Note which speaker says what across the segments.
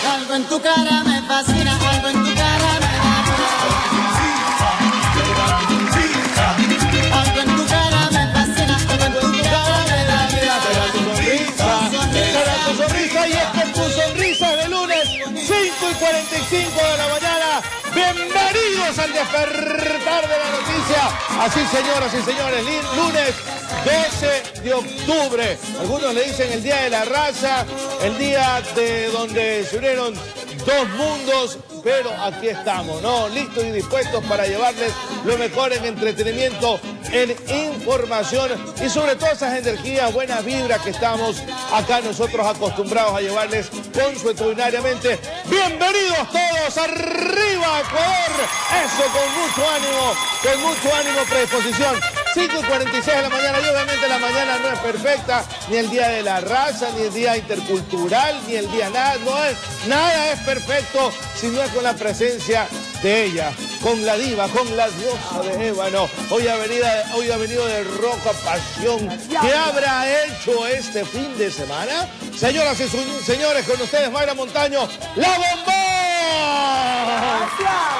Speaker 1: Algo en tu cara me fascina, algo en tu cara me da. Algo en tu cara me fascina, algo en tu cara me da.
Speaker 2: Mira tu sonrisa, y es que tu sonrisa de lunes, 5:45 de la mañana. Bienvenidos al despertar de la noticia. Así, señoras y señores, lunes 12 de octubre. Algunos le dicen el Día de la Raza, el día de donde se unieron dos mundos, pero aquí estamos, ¿no? Listos y dispuestos para llevarles lo mejor en entretenimiento, en información y sobre todo esas energías, buenas vibras que estamos acá nosotros acostumbrados a llevarles consuetudinariamente. Bienvenidos todos, arriba Ecuador, eso con mucho ánimo, predisposición. 5:46 de la mañana, y obviamente la mañana no es perfecta, ni el Día de la Raza, ni el Día Intercultural, ni el día nada es perfecto si no es con la presencia de ella, con la diva, con la diosa de ébano. Hoy ha venido de Roca Pasión. ¿Qué habrá hecho este fin de semana? Señoras y señores, con ustedes Mayra Montaño, la bomba.
Speaker 3: Gracias.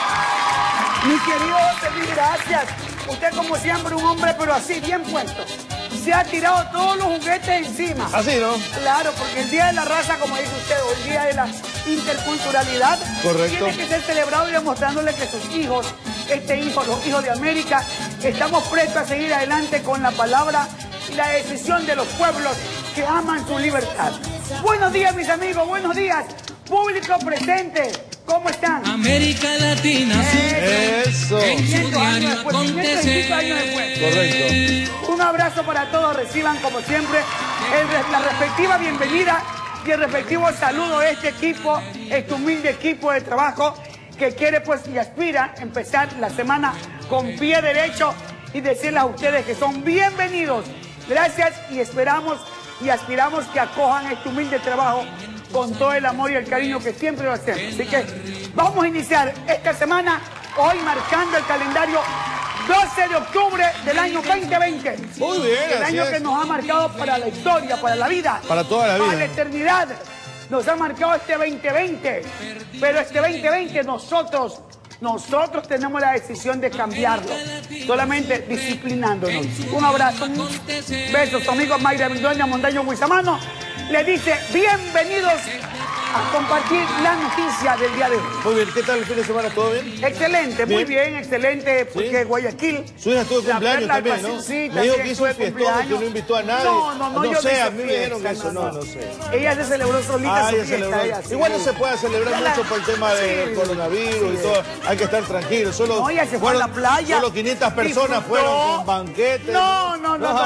Speaker 3: Mi querido José, gracias. Usted como siempre un hombre, pero así, bien puesto. Se ha tirado todos los juguetes encima.
Speaker 2: Así, ¿no?
Speaker 3: Claro, porque el Día de la Raza, como dice usted, o el Día de la Interculturalidad,
Speaker 2: correcto,
Speaker 3: tiene que ser celebrado y demostrándole que sus hijos, los hijos de América, estamos prestos a seguir adelante con la palabra y la decisión de los pueblos que aman su libertad. Buenos días, mis amigos, buenos días, público presente. ¿Cómo están?
Speaker 4: América Latina.
Speaker 2: Eso.
Speaker 3: 500 años después, 505 años después.
Speaker 2: Correcto.
Speaker 3: Un abrazo para todos. Reciban, como siempre, la respectiva bienvenida y el respectivo saludo de este equipo, este humilde equipo de trabajo que quiere, pues, y aspira a empezar la semana con pie derecho y decirles a ustedes que son bienvenidos. Gracias y esperamos y aspiramos que acojan este humilde trabajo con todo el amor y el cariño que siempre lo hacemos. Así que vamos a iniciar esta semana, hoy marcando el calendario 12 de octubre del año 2020.
Speaker 2: Muy bien,
Speaker 3: el año que nos ha marcado para la historia, para la vida.
Speaker 2: Para toda la vida.
Speaker 3: Para la eternidad. Nos ha marcado este 2020. Pero este 2020 nosotros tenemos la decisión de cambiarlo. Solamente disciplinándonos. Un abrazo. Besos, su amigo Mayra Montaño Guizamano. Le dice bienvenidos a compartir la noticia del día de hoy.
Speaker 2: Muy bien, ¿qué tal el fin de semana? ¿Todo bien?
Speaker 3: Excelente, muy bien, excelente, porque
Speaker 2: ¿sí?
Speaker 3: Guayaquil...
Speaker 2: Su hija estuvo de cumpleaños también, ¿no?
Speaker 3: Sí,
Speaker 2: me dijo que hizo un fiestón y que no invitó a nadie.
Speaker 3: No, yo
Speaker 2: sé, a mí
Speaker 3: fiesta,
Speaker 2: me dijeron eso, no sé.
Speaker 3: Ella se celebró solita su fiesta. Ella, sí.
Speaker 2: Igual no se puede celebrar mucho por el tema del coronavirus y todo. Hay que estar tranquilo. Solo
Speaker 3: ella se fue a la playa.
Speaker 2: Solo 500 personas fueron con banquetes.
Speaker 3: No.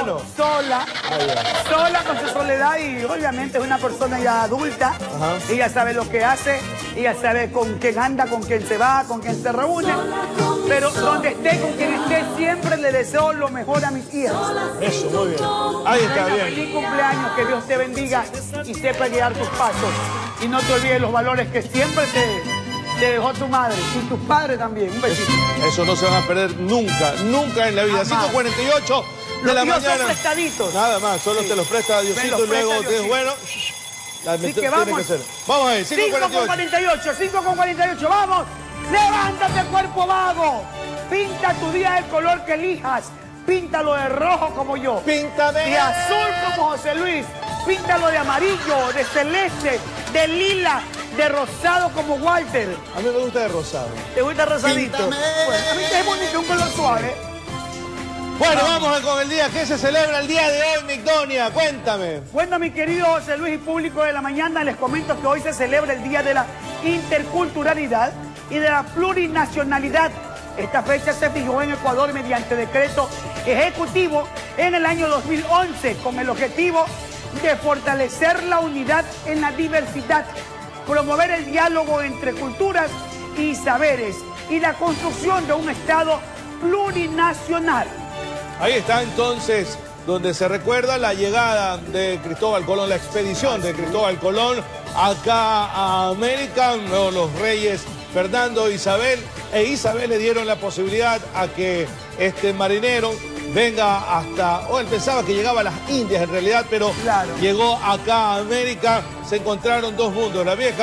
Speaker 3: Sola con su soledad y obviamente es una persona ya adulta.
Speaker 2: Ajá.
Speaker 3: Ella sabe lo que hace, ella sabe con quién anda, con quién se va, con quién se reúne. Pero donde esté, con quien esté, siempre le deseo lo mejor a mis hijas.
Speaker 2: Eso, muy bien. Ahí está, bien.
Speaker 3: Feliz cumpleaños, que Dios te bendiga y sepa guiar tus pasos. Y no te olvides los valores que siempre te dejó tu madre y tus padres también. Un besito.
Speaker 2: Eso no se van a perder nunca en la vida. 5:48 de la mañana.
Speaker 3: Son prestaditos.
Speaker 2: Nada más, solo te los presta Diosito y luego te bueno.
Speaker 3: Así que vamos.
Speaker 2: Que ser. Vamos a ver,
Speaker 3: 5:48, 5:48, vamos. Levántate, cuerpo vago. Pinta tu día del color que elijas. Píntalo de rojo como yo.
Speaker 2: Píntame.
Speaker 3: De azul como José Luis. Píntalo de amarillo, de celeste, de lila, de rosado como Walter.
Speaker 2: A mí me gusta de rosado.
Speaker 3: ¿Te gusta rosadito?
Speaker 1: Píntame.
Speaker 3: Bueno, a mí es bonito, un color suave.
Speaker 2: Bueno, vamos con el día. ¿Qué se celebra el día de hoy, Migdonia? Cuéntame.
Speaker 3: Bueno, mi querido José Luis y público de la mañana, les comento que hoy se celebra el Día de la Interculturalidad y de la Plurinacionalidad. Esta fecha se fijó en Ecuador mediante decreto ejecutivo en el año 2011 con el objetivo de fortalecer la unidad en la diversidad, promover el diálogo entre culturas y saberes y la construcción de un Estado plurinacional.
Speaker 2: Ahí está entonces donde se recuerda la llegada de Cristóbal Colón, la expedición de Cristóbal Colón acá a América. Luego los reyes Fernando e Isabel le dieron la posibilidad a que este marinero venga hasta, él pensaba que llegaba a las Indias en realidad, pero
Speaker 3: claro,
Speaker 2: llegó acá a América. Se encontraron dos mundos, la vieja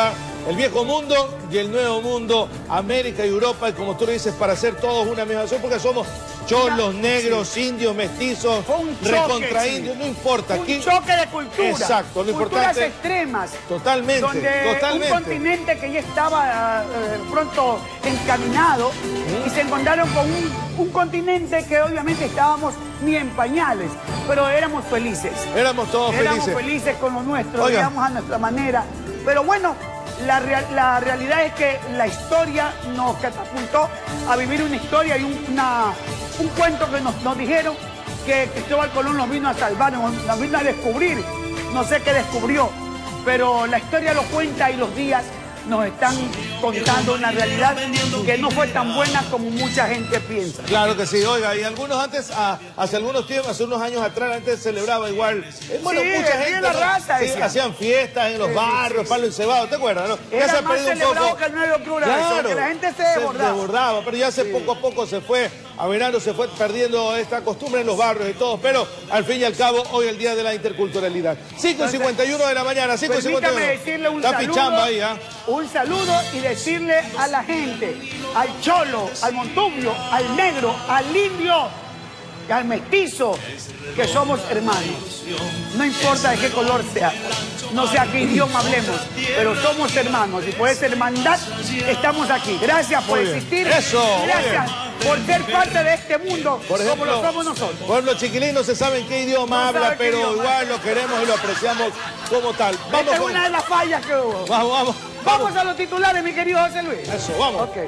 Speaker 2: el viejo mundo y el nuevo mundo, América y Europa, y como tú lo dices, para hacer todos una misma nación, porque somos cholos, negros, indios, mestizos, recontra indios, no importa.
Speaker 3: Un
Speaker 2: Aquí,
Speaker 3: choque de cultura.
Speaker 2: exacto, lo
Speaker 3: culturas
Speaker 2: importante.
Speaker 3: extremas.
Speaker 2: Totalmente,
Speaker 3: Donde
Speaker 2: totalmente.
Speaker 3: un continente que ya estaba pronto encaminado y se encontraron con un continente que obviamente estábamos ni en pañales, pero éramos felices.
Speaker 2: Éramos todos
Speaker 3: Éramos
Speaker 2: felices.
Speaker 3: felices con lo nuestro,
Speaker 2: Oiga.
Speaker 3: digamos a nuestra manera. Pero bueno, la realidad es que la historia nos catapultó a vivir una historia y un cuento que nos dijeron que Cristóbal Colón nos vino a salvar, nos vino a descubrir. No sé qué descubrió, pero la historia lo cuenta y los días nos están contando una realidad que no fue tan buena como mucha gente piensa.
Speaker 2: Claro que sí, oiga, y algunos antes, hace unos años atrás, antes celebraba igual, bueno,
Speaker 3: Sí,
Speaker 2: mucha
Speaker 3: el Día
Speaker 2: gente,
Speaker 3: de la
Speaker 2: ¿no?
Speaker 3: Raza,
Speaker 2: Sí,
Speaker 3: decían.
Speaker 2: hacían fiestas en los barrios, palo encebado, ¿te acuerdas, no?
Speaker 3: Era
Speaker 2: se ha
Speaker 3: más
Speaker 2: perdido un
Speaker 3: celebrado
Speaker 2: poco.
Speaker 3: que el 9 de octubre, eso, que la gente se desbordaba.
Speaker 2: Pero ya poco a poco se fue, Avenaro se fue perdiendo esta costumbre en los barrios y todo, pero al fin y al cabo, hoy es el Día de la Interculturalidad. 5:51 de la mañana, 5:51.
Speaker 3: Permítame decirle un
Speaker 2: Está
Speaker 3: saludo,
Speaker 2: pichamba ahí, ¿ah?
Speaker 3: un saludo y decirle a la gente, al cholo, al montubio, al negro, al indio y al mestizo, que somos hermanos. No importa de qué color sea, no sé a qué idioma hablemos, pero somos hermanos y por esa hermandad estamos aquí. Gracias por
Speaker 2: Muy bien.
Speaker 3: existir.
Speaker 2: Eso, muy
Speaker 3: Gracias por ser parte de este mundo
Speaker 2: Por ejemplo,
Speaker 3: como lo somos nosotros.
Speaker 2: Por ejemplo, Chiquilín no se sabe en qué idioma
Speaker 3: No
Speaker 2: habla,
Speaker 3: sabe qué
Speaker 2: pero
Speaker 3: idioma.
Speaker 2: igual lo queremos y lo apreciamos como tal.
Speaker 3: Esta
Speaker 2: Vamos
Speaker 3: es
Speaker 2: con...
Speaker 3: una de las fallas que hubo.
Speaker 2: Vamos.
Speaker 3: Vamos a los titulares, mi querido José Luis.
Speaker 2: Eso, vamos.
Speaker 3: Ok.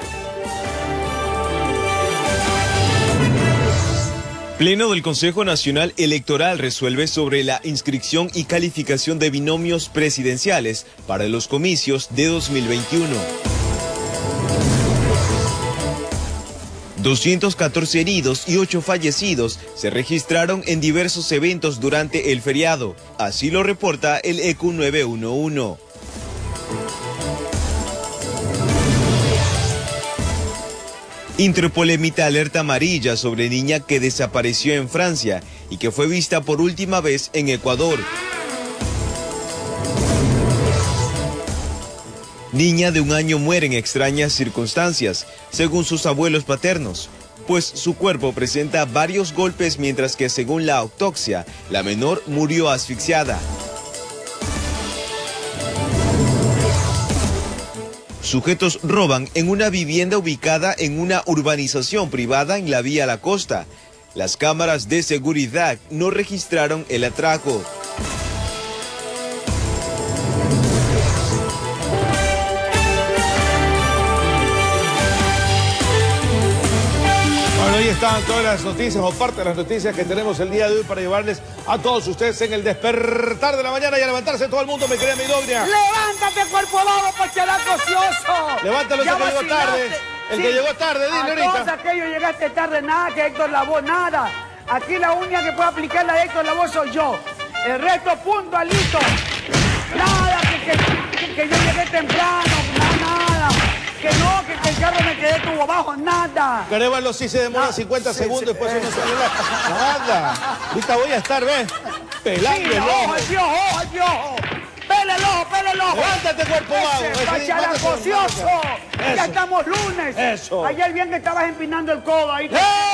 Speaker 4: Pleno del Consejo Nacional Electoral resuelve sobre la inscripción y calificación de binomios presidenciales para los comicios de 2021. 214 heridos y 8 fallecidos se registraron en diversos eventos durante el feriado. Así lo reporta el EQ 911. Interpol emite alerta amarilla sobre niña que desapareció en Francia y que fue vista por última vez en Ecuador. Niña de 1 año muere en extrañas circunstancias, según sus abuelos paternos, pues su cuerpo presenta varios golpes mientras que según la autopsia, la menor murió asfixiada. Sujetos roban en una vivienda ubicada en una urbanización privada en la vía La Costa. Las cámaras de seguridad no registraron el atraco.
Speaker 2: Bueno, ahí están todas las noticias o parte de las noticias que tenemos el día de hoy para llevarles a todos ustedes en el despertar de la mañana y a levantarse todo el mundo, me querida mi Dognia.
Speaker 3: ¡Levántate, cuerpo bajo, pacharaco ocioso!
Speaker 2: Levántalo,
Speaker 3: Ya
Speaker 2: ese que llegó
Speaker 3: vacilaste.
Speaker 2: tarde. El que llegó tarde, dile
Speaker 3: A
Speaker 2: ahorita.
Speaker 3: todos aquellos llegaste tarde, nada que Héctor Lavoe, nada. Aquí la única que puede aplicar la de Héctor Lavoe soy yo. El resto puntualito. Nada, que yo llegué temprano, nada. Que no, que el carro me quedé tubo abajo, nada.
Speaker 2: Carévalo sí se demora 50 segundos, después uno se relaja. Nada. Ahorita voy a estar, ¿ves? Pelando
Speaker 3: Sí,
Speaker 2: el ojo.
Speaker 3: el piojo, el piojo. Pele el ojo, pele el ojo.
Speaker 2: Levántate, cuerpo bajo.
Speaker 3: Ese
Speaker 2: Ese,
Speaker 3: pacharaco ocioso.
Speaker 2: Eso.
Speaker 3: Ya estamos lunes.
Speaker 2: Eso.
Speaker 3: Ayer bien que estabas empinando el codo ahí.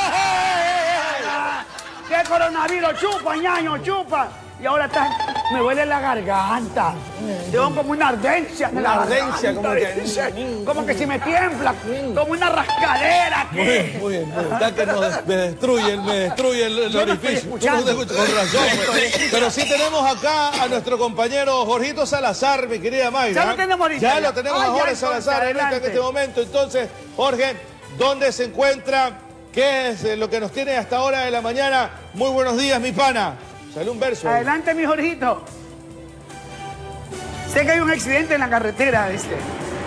Speaker 3: ¿Qué coronavirus? Chupa, ñaño, chupa. Y ahora estás, me duele la garganta. Tengo como una ardencia en la
Speaker 2: Una ardencia,
Speaker 3: garganta. Como que si me tiembla, como una rascadera.
Speaker 2: Muy bien, muy bien. Está que me destruye el
Speaker 3: Yo no
Speaker 2: orificio.
Speaker 3: estoy escuchando.
Speaker 2: Tú no te escuchas, con razón. Pues. Pero sí tenemos acá a nuestro compañero Jorgito Salazar, mi querida Mayra.
Speaker 3: Ya lo tenemos ahorita.
Speaker 2: Ya lo tenemos a
Speaker 3: Ah, ya,
Speaker 2: Jorge
Speaker 3: entonces,
Speaker 2: Salazar ahorita en
Speaker 3: adelante.
Speaker 2: este momento. Entonces, Jorge, ¿dónde se encuentra? ¿Qué es lo que nos tiene hasta ahora de la mañana? Muy buenos días, mi pana. Sale un verso.
Speaker 3: Adelante, mi Jorgito. Sé que hay un accidente en la carretera, ¿viste?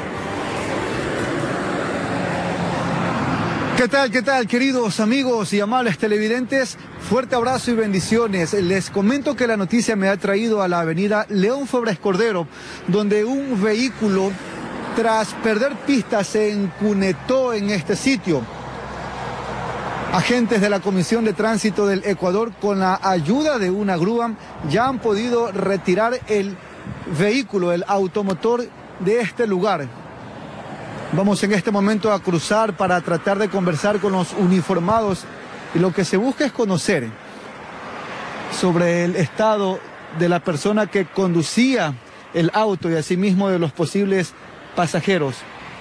Speaker 5: ¿Qué tal, queridos amigos y amables televidentes? Fuerte abrazo y bendiciones. Les comento que la noticia me ha traído a la avenida León Febres Cordero, donde un vehículo, tras perder pistas, se encunetó en este sitio. Agentes de la Comisión de Tránsito del Ecuador, con la ayuda de una grúa, ya han podido retirar el vehículo, el automotor de este lugar. Vamos en este momento a cruzar para tratar de conversar con los uniformados y lo que se busca es conocer sobre el estado de la persona que conducía el auto y asimismo de los posibles pasajeros.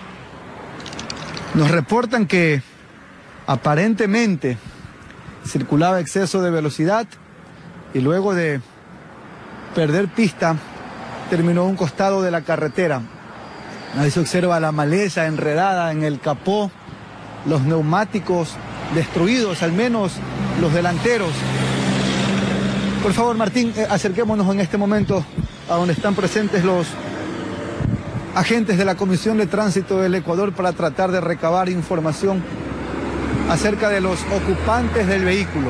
Speaker 5: Nos reportan que aparentemente circulaba a exceso de velocidad y luego de perder pista terminó a un costado de la carretera. Ahí se observa la maleza enredada en el capó, los neumáticos destruidos, al menos los delanteros. Por favor, Martín, acerquémonos en este momento a donde están presentes los agentes de la Comisión de Tránsito del Ecuador para tratar de recabar información acerca de los ocupantes del vehículo.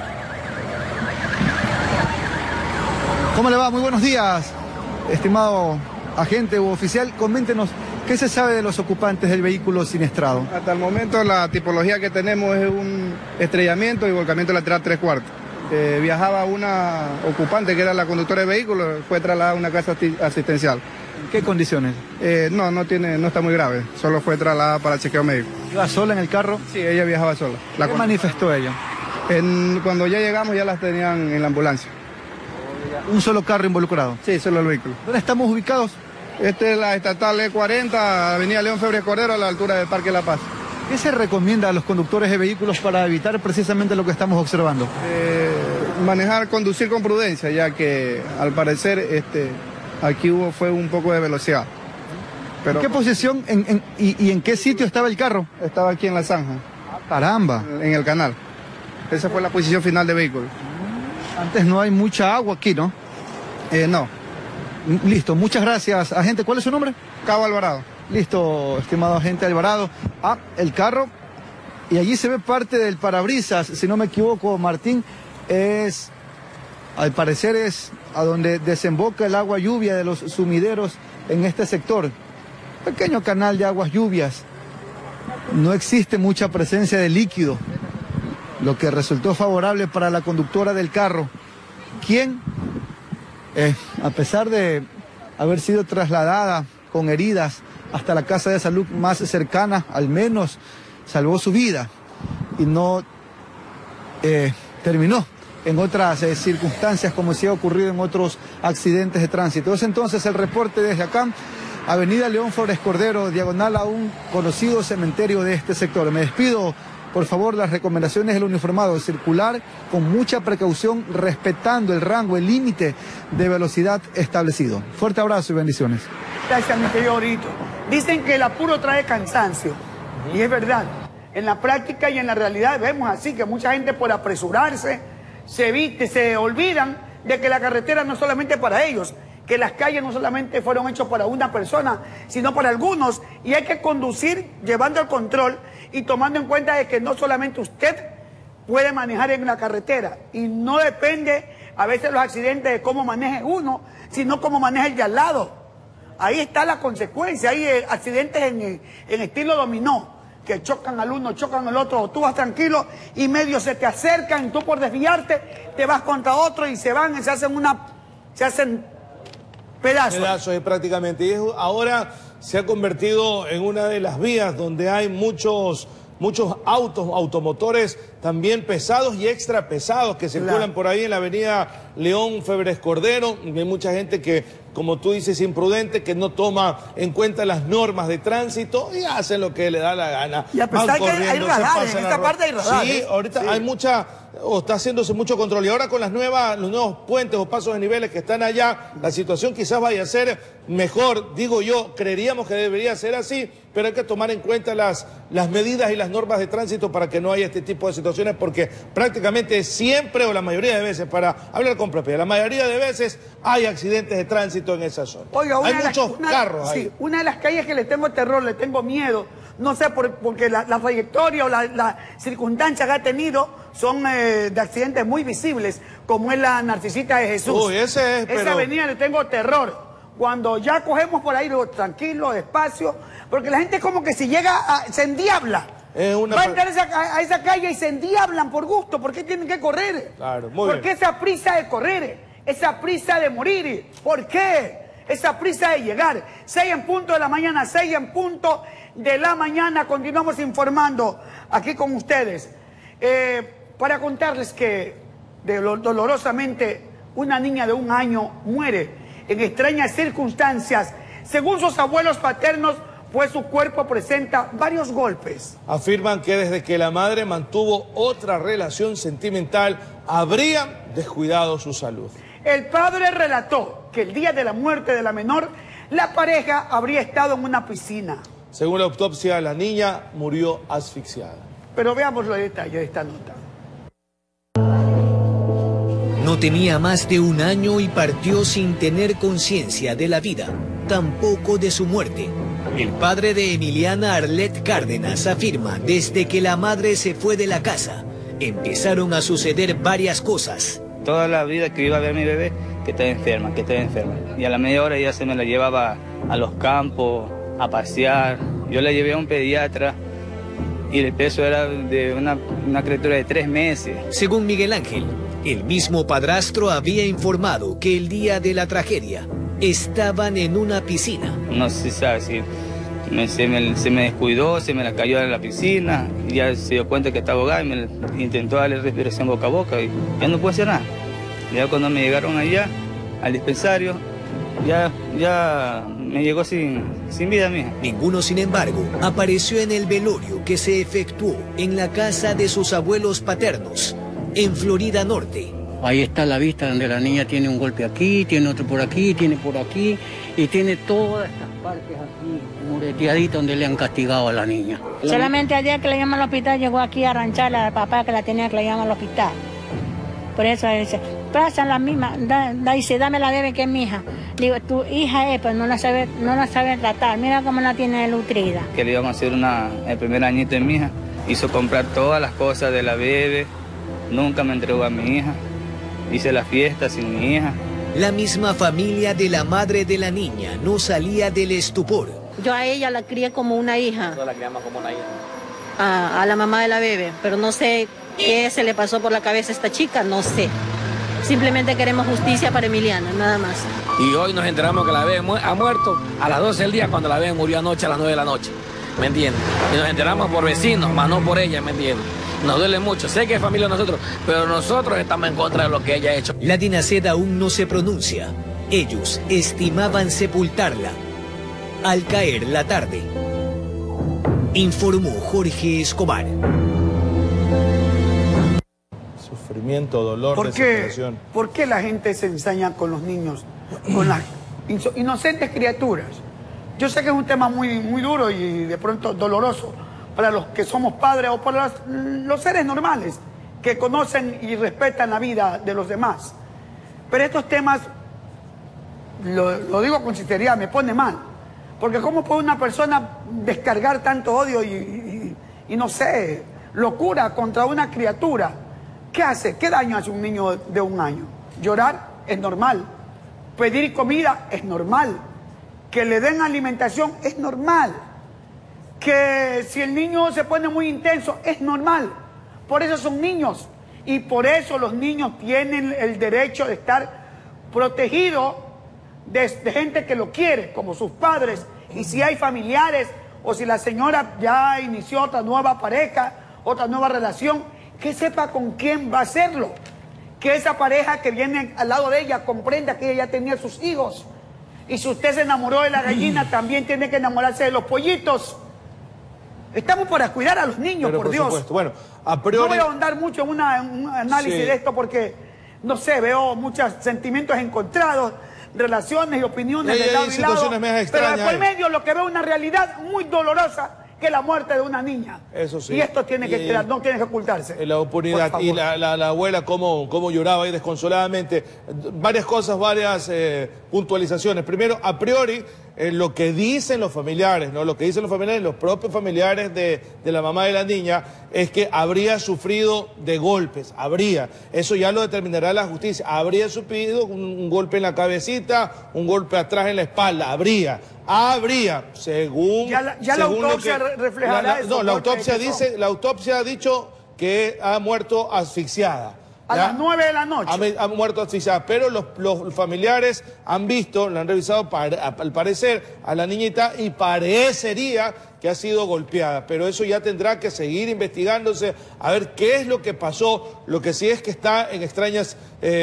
Speaker 5: ¿Cómo le va? Muy buenos días, estimado agente u oficial. Coméntenos, ¿qué se sabe de los ocupantes del vehículo siniestrado?
Speaker 6: Hasta el momento la tipología que tenemos es un estrellamiento y volcamiento lateral 3/4. Viajaba una ocupante que era la conductora del vehículo, fue trasladada a una casa asistencial.
Speaker 5: ¿En qué condiciones?
Speaker 6: No está muy grave, solo fue trasladada para el chequeo médico.
Speaker 5: ¿Iba sola en el carro?
Speaker 6: Sí, ella viajaba sola.
Speaker 5: ¿Qué manifestó ella?
Speaker 6: Cuando ya llegamos ya las tenían en la ambulancia.
Speaker 5: ¿Un solo carro involucrado?
Speaker 6: Sí, solo el vehículo.
Speaker 5: ¿Dónde estamos ubicados?
Speaker 6: Esta es la estatal E40, avenida León Febres Cordero, a la altura del Parque La Paz.
Speaker 5: ¿Qué se recomienda a los conductores de vehículos para evitar precisamente lo que estamos observando?
Speaker 6: Conducir con prudencia, ya que al parecer aquí fue un poco de velocidad. Pero
Speaker 5: ¿en qué posición y en qué sitio estaba el carro?
Speaker 6: Estaba aquí en la zanja.
Speaker 5: Caramba.
Speaker 6: En el canal. Esa fue la posición final del vehículo.
Speaker 5: Antes no hay mucha agua aquí, ¿no?
Speaker 6: No.
Speaker 5: Listo, muchas gracias, agente. ¿Cuál es su nombre?
Speaker 6: Cabo Alvarado.
Speaker 5: Listo, estimado agente Alvarado. El carro, y allí se ve parte del parabrisas, si no me equivoco, Martín, al parecer es a donde desemboca el agua lluvia de los sumideros en este sector. Pequeño canal de aguas lluvias. No existe mucha presencia de líquido, lo que resultó favorable para la conductora del carro, quien, a pesar de haber sido trasladada con heridas hasta la casa de salud más cercana, al menos salvó su vida y no terminó en otras circunstancias como si ha ocurrido en otros accidentes de tránsito. Es entonces el reporte desde acá, Avenida León Febres Cordero, diagonal a un conocido cementerio de este sector. Me despido. Por favor, las recomendaciones del uniformado: circular con mucha precaución, respetando el rango, el límite de velocidad establecido. Fuerte abrazo y bendiciones.
Speaker 3: Gracias, mi querido Orito. Dicen que el apuro trae cansancio, y es verdad. En la práctica y en la realidad vemos así que mucha gente, por apresurarse, se olvidan de que la carretera no es solamente para ellos, que las calles no solamente fueron hechas para una persona, sino para algunos, y hay que conducir llevando el control y tomando en cuenta de que no solamente usted puede manejar en la carretera, y no depende a veces los accidentes de cómo maneje uno, sino cómo maneja el de al lado. Ahí está la consecuencia. Hay accidentes en estilo dominó, que chocan al uno, chocan al otro, o tú vas tranquilo y medio se te acercan, y tú por desviarte te vas contra otro y se van y se hacen pedazos.
Speaker 2: Pedazos prácticamente. Y ahora se ha convertido en una de las vías donde hay muchos automotores también pesados y extra pesados que circulan por ahí en la avenida León Febres Cordero. Hay mucha gente que, como tú dices, imprudente, que no toma en cuenta las normas de tránsito y hace lo que le da la gana.
Speaker 3: Y a pesar que hay radares, en esta parte hay radares.
Speaker 2: Sí, ahorita hay está haciéndose mucho control. Y ahora con los nuevos puentes o pasos de niveles que están allá, la situación quizás vaya a ser mejor, digo yo, creeríamos que debería ser así, pero hay que tomar en cuenta las medidas y las normas de tránsito para que no haya este tipo de situaciones, porque prácticamente siempre, o la mayoría de veces, para hablar con propiedad, la mayoría de veces hay accidentes de tránsito en esa zona.
Speaker 3: Oiga,
Speaker 2: hay muchos carros ahí.
Speaker 3: Sí, una de las calles que le tengo terror, le tengo miedo, no sé, porque la trayectoria o la circunstancia que ha tenido son de accidentes muy visibles, como es la Narcisita de Jesús.
Speaker 2: Uy, esa
Speaker 3: avenida le tengo terror. Cuando ya cogemos por ahí, digo, tranquilo, despacio, porque la gente como que si llega, se endiabla. Va a entrar a esa calle y se endiablan por gusto. ¿Por qué tienen que correr?
Speaker 2: Claro, muy
Speaker 3: ¿Por qué esa prisa de correr? Esa prisa de morir. ¿Por qué? esa prisa de llegar. 6 en punto de la mañana, 6 en punto de la mañana. Continuamos informando aquí con ustedes. Para contarles que dolorosamente una niña de 1 año muere en extrañas circunstancias. Según sus abuelos paternos, pues su cuerpo presenta varios golpes.
Speaker 2: Afirman que desde que la madre mantuvo otra relación sentimental, habrían descuidado su salud.
Speaker 3: El padre relató que el día de la muerte de la menor, la pareja habría estado en una piscina.
Speaker 2: Según la autopsia, la niña murió asfixiada.
Speaker 3: Pero veamos los detalles de esta nota.
Speaker 7: No tenía más de 1 año y partió sin tener conciencia de la vida, tampoco de su muerte. El padre de Emiliana Arlet Cárdenas afirma desde que la madre se fue de la casa, empezaron a suceder varias cosas.
Speaker 8: Toda la vida que iba a ver a mi bebé, que estaba enferma, Y a la media hora ya se me la llevaba a los campos, a pasear. Yo la llevé a un pediatra y el peso era de una criatura de 3 meses.
Speaker 7: Según Miguel Ángel, el mismo padrastro había informado que el día de la tragedia estaban en una piscina.
Speaker 8: No se sabe si se me descuidó, se me la cayó en la piscina, y ya se dio cuenta que estaba ahogada y me intentó darle respiración boca a boca y ya no pude hacer nada. Ya cuando me llegaron allá al dispensario, ya me llegó sin vida mía.
Speaker 7: Ninguno, sin embargo, apareció en el velorio que se efectuó en la casa de sus abuelos paternos, en Florida Norte.
Speaker 9: Ahí está la vista donde la niña tiene un golpe aquí, tiene otro por aquí, tiene por aquí y tiene todas estas partes aquí moreteaditas donde le han castigado a la niña.
Speaker 10: Solamente ayer que la llaman al hospital llegó aquí a arranchar al papá que la tenía que la llaman al hospital. Por eso dice, pasa la misma, dice, dame la bebé que es mi hija. Digo, tu hija es, pues no la sabe tratar, mira cómo la tiene nutrida.
Speaker 8: Que le íbamos a hacer el primer añito de mi hija, hizo comprar todas las cosas de la bebé, nunca me entregó a mi hija. Hice la fiesta sin mi hija.
Speaker 7: La misma familia de la madre de la niña no salía del estupor.
Speaker 11: Yo a ella la crié como una hija.
Speaker 12: ¿Nosotros la criamos como una hija?
Speaker 11: A la mamá de la bebé, pero no sé qué se le pasó por la cabeza a esta chica, no sé. Simplemente queremos justicia para Emiliana, nada más.
Speaker 12: Y hoy nos enteramos que la bebé ha muerto a las 12 del día cuando la bebé murió anoche a las 9 de la noche. ¿Me entiendes? Y nos enteramos por vecinos, más no por ella, ¿me entiendes? Nos duele mucho, sé que es familia de nosotros, pero nosotros estamos en contra de lo que ella ha hecho.
Speaker 7: La Dinaced aún no se pronuncia. Ellos estimaban sepultarla al caer la tarde. Informó Jorge Escobar.
Speaker 2: Sufrimiento, dolor, desesperación.
Speaker 3: ¿Por qué la gente se ensaña con los niños, con las inocentes criaturas? Yo sé que es un tema muy duro y de pronto doloroso para los que somos padres o para los seres normales que conocen y respetan la vida de los demás. Pero estos temas, lo digo con sinceridad, me pone mal. Porque ¿cómo puede una persona descargar tanto odio y no sé, locura contra una criatura? ¿Qué hace? ¿Qué daño hace un niño de 1 año? Llorar es normal. Pedir comida es normal. Que le den alimentación es normal. Que si el niño se pone muy intenso, es normal. Por eso son niños. Y por eso los niños tienen el derecho de estar protegidos de gente que lo quiere, como sus padres. Y si hay familiares, o si la señora ya inició otra nueva pareja, otra nueva relación, que sepa con quién va a hacerlo. Que esa pareja que viene al lado de ella comprenda que ella ya tenía sus hijos. Y si usted se enamoró de la gallina, también tiene que enamorarse de los pollitos. Estamos para cuidar a los niños,
Speaker 2: pero por Dios. Supuesto. Bueno, a priori...
Speaker 3: No voy a ahondar mucho en un análisis de esto porque, no sé, veo muchos sentimientos encontrados, relaciones y opiniones de lado y lado. Pero por medio lo que veo es una realidad muy dolorosa, que es la muerte de una niña.
Speaker 2: Eso sí.
Speaker 3: Y esto tiene que quedar, no tiene que ocultarse.
Speaker 2: La oportunidad. Y la abuela cómo lloraba ahí desconsoladamente. Varias cosas, varias puntualizaciones. Primero, a priori, lo que dicen los familiares, ¿no? Lo que dicen los familiares, los propios familiares de la mamá de la niña, es que habría sufrido de golpes. Habría. Eso ya lo determinará la justicia. Habría sufrido un golpe en la cabecita, un golpe atrás en la espalda. Habría, según...
Speaker 3: Ya la autopsia reflejará eso.
Speaker 2: No, la autopsia ha dicho que ha muerto asfixiada.
Speaker 3: A las 9 de la noche.
Speaker 2: Ha muerto asfixiada, pero los familiares han visto, lo han revisado al parecer a la niñita y parecería que ha sido golpeada, pero eso ya tendrá que seguir investigándose a ver qué es lo que pasó. Lo que sí es que está en extrañas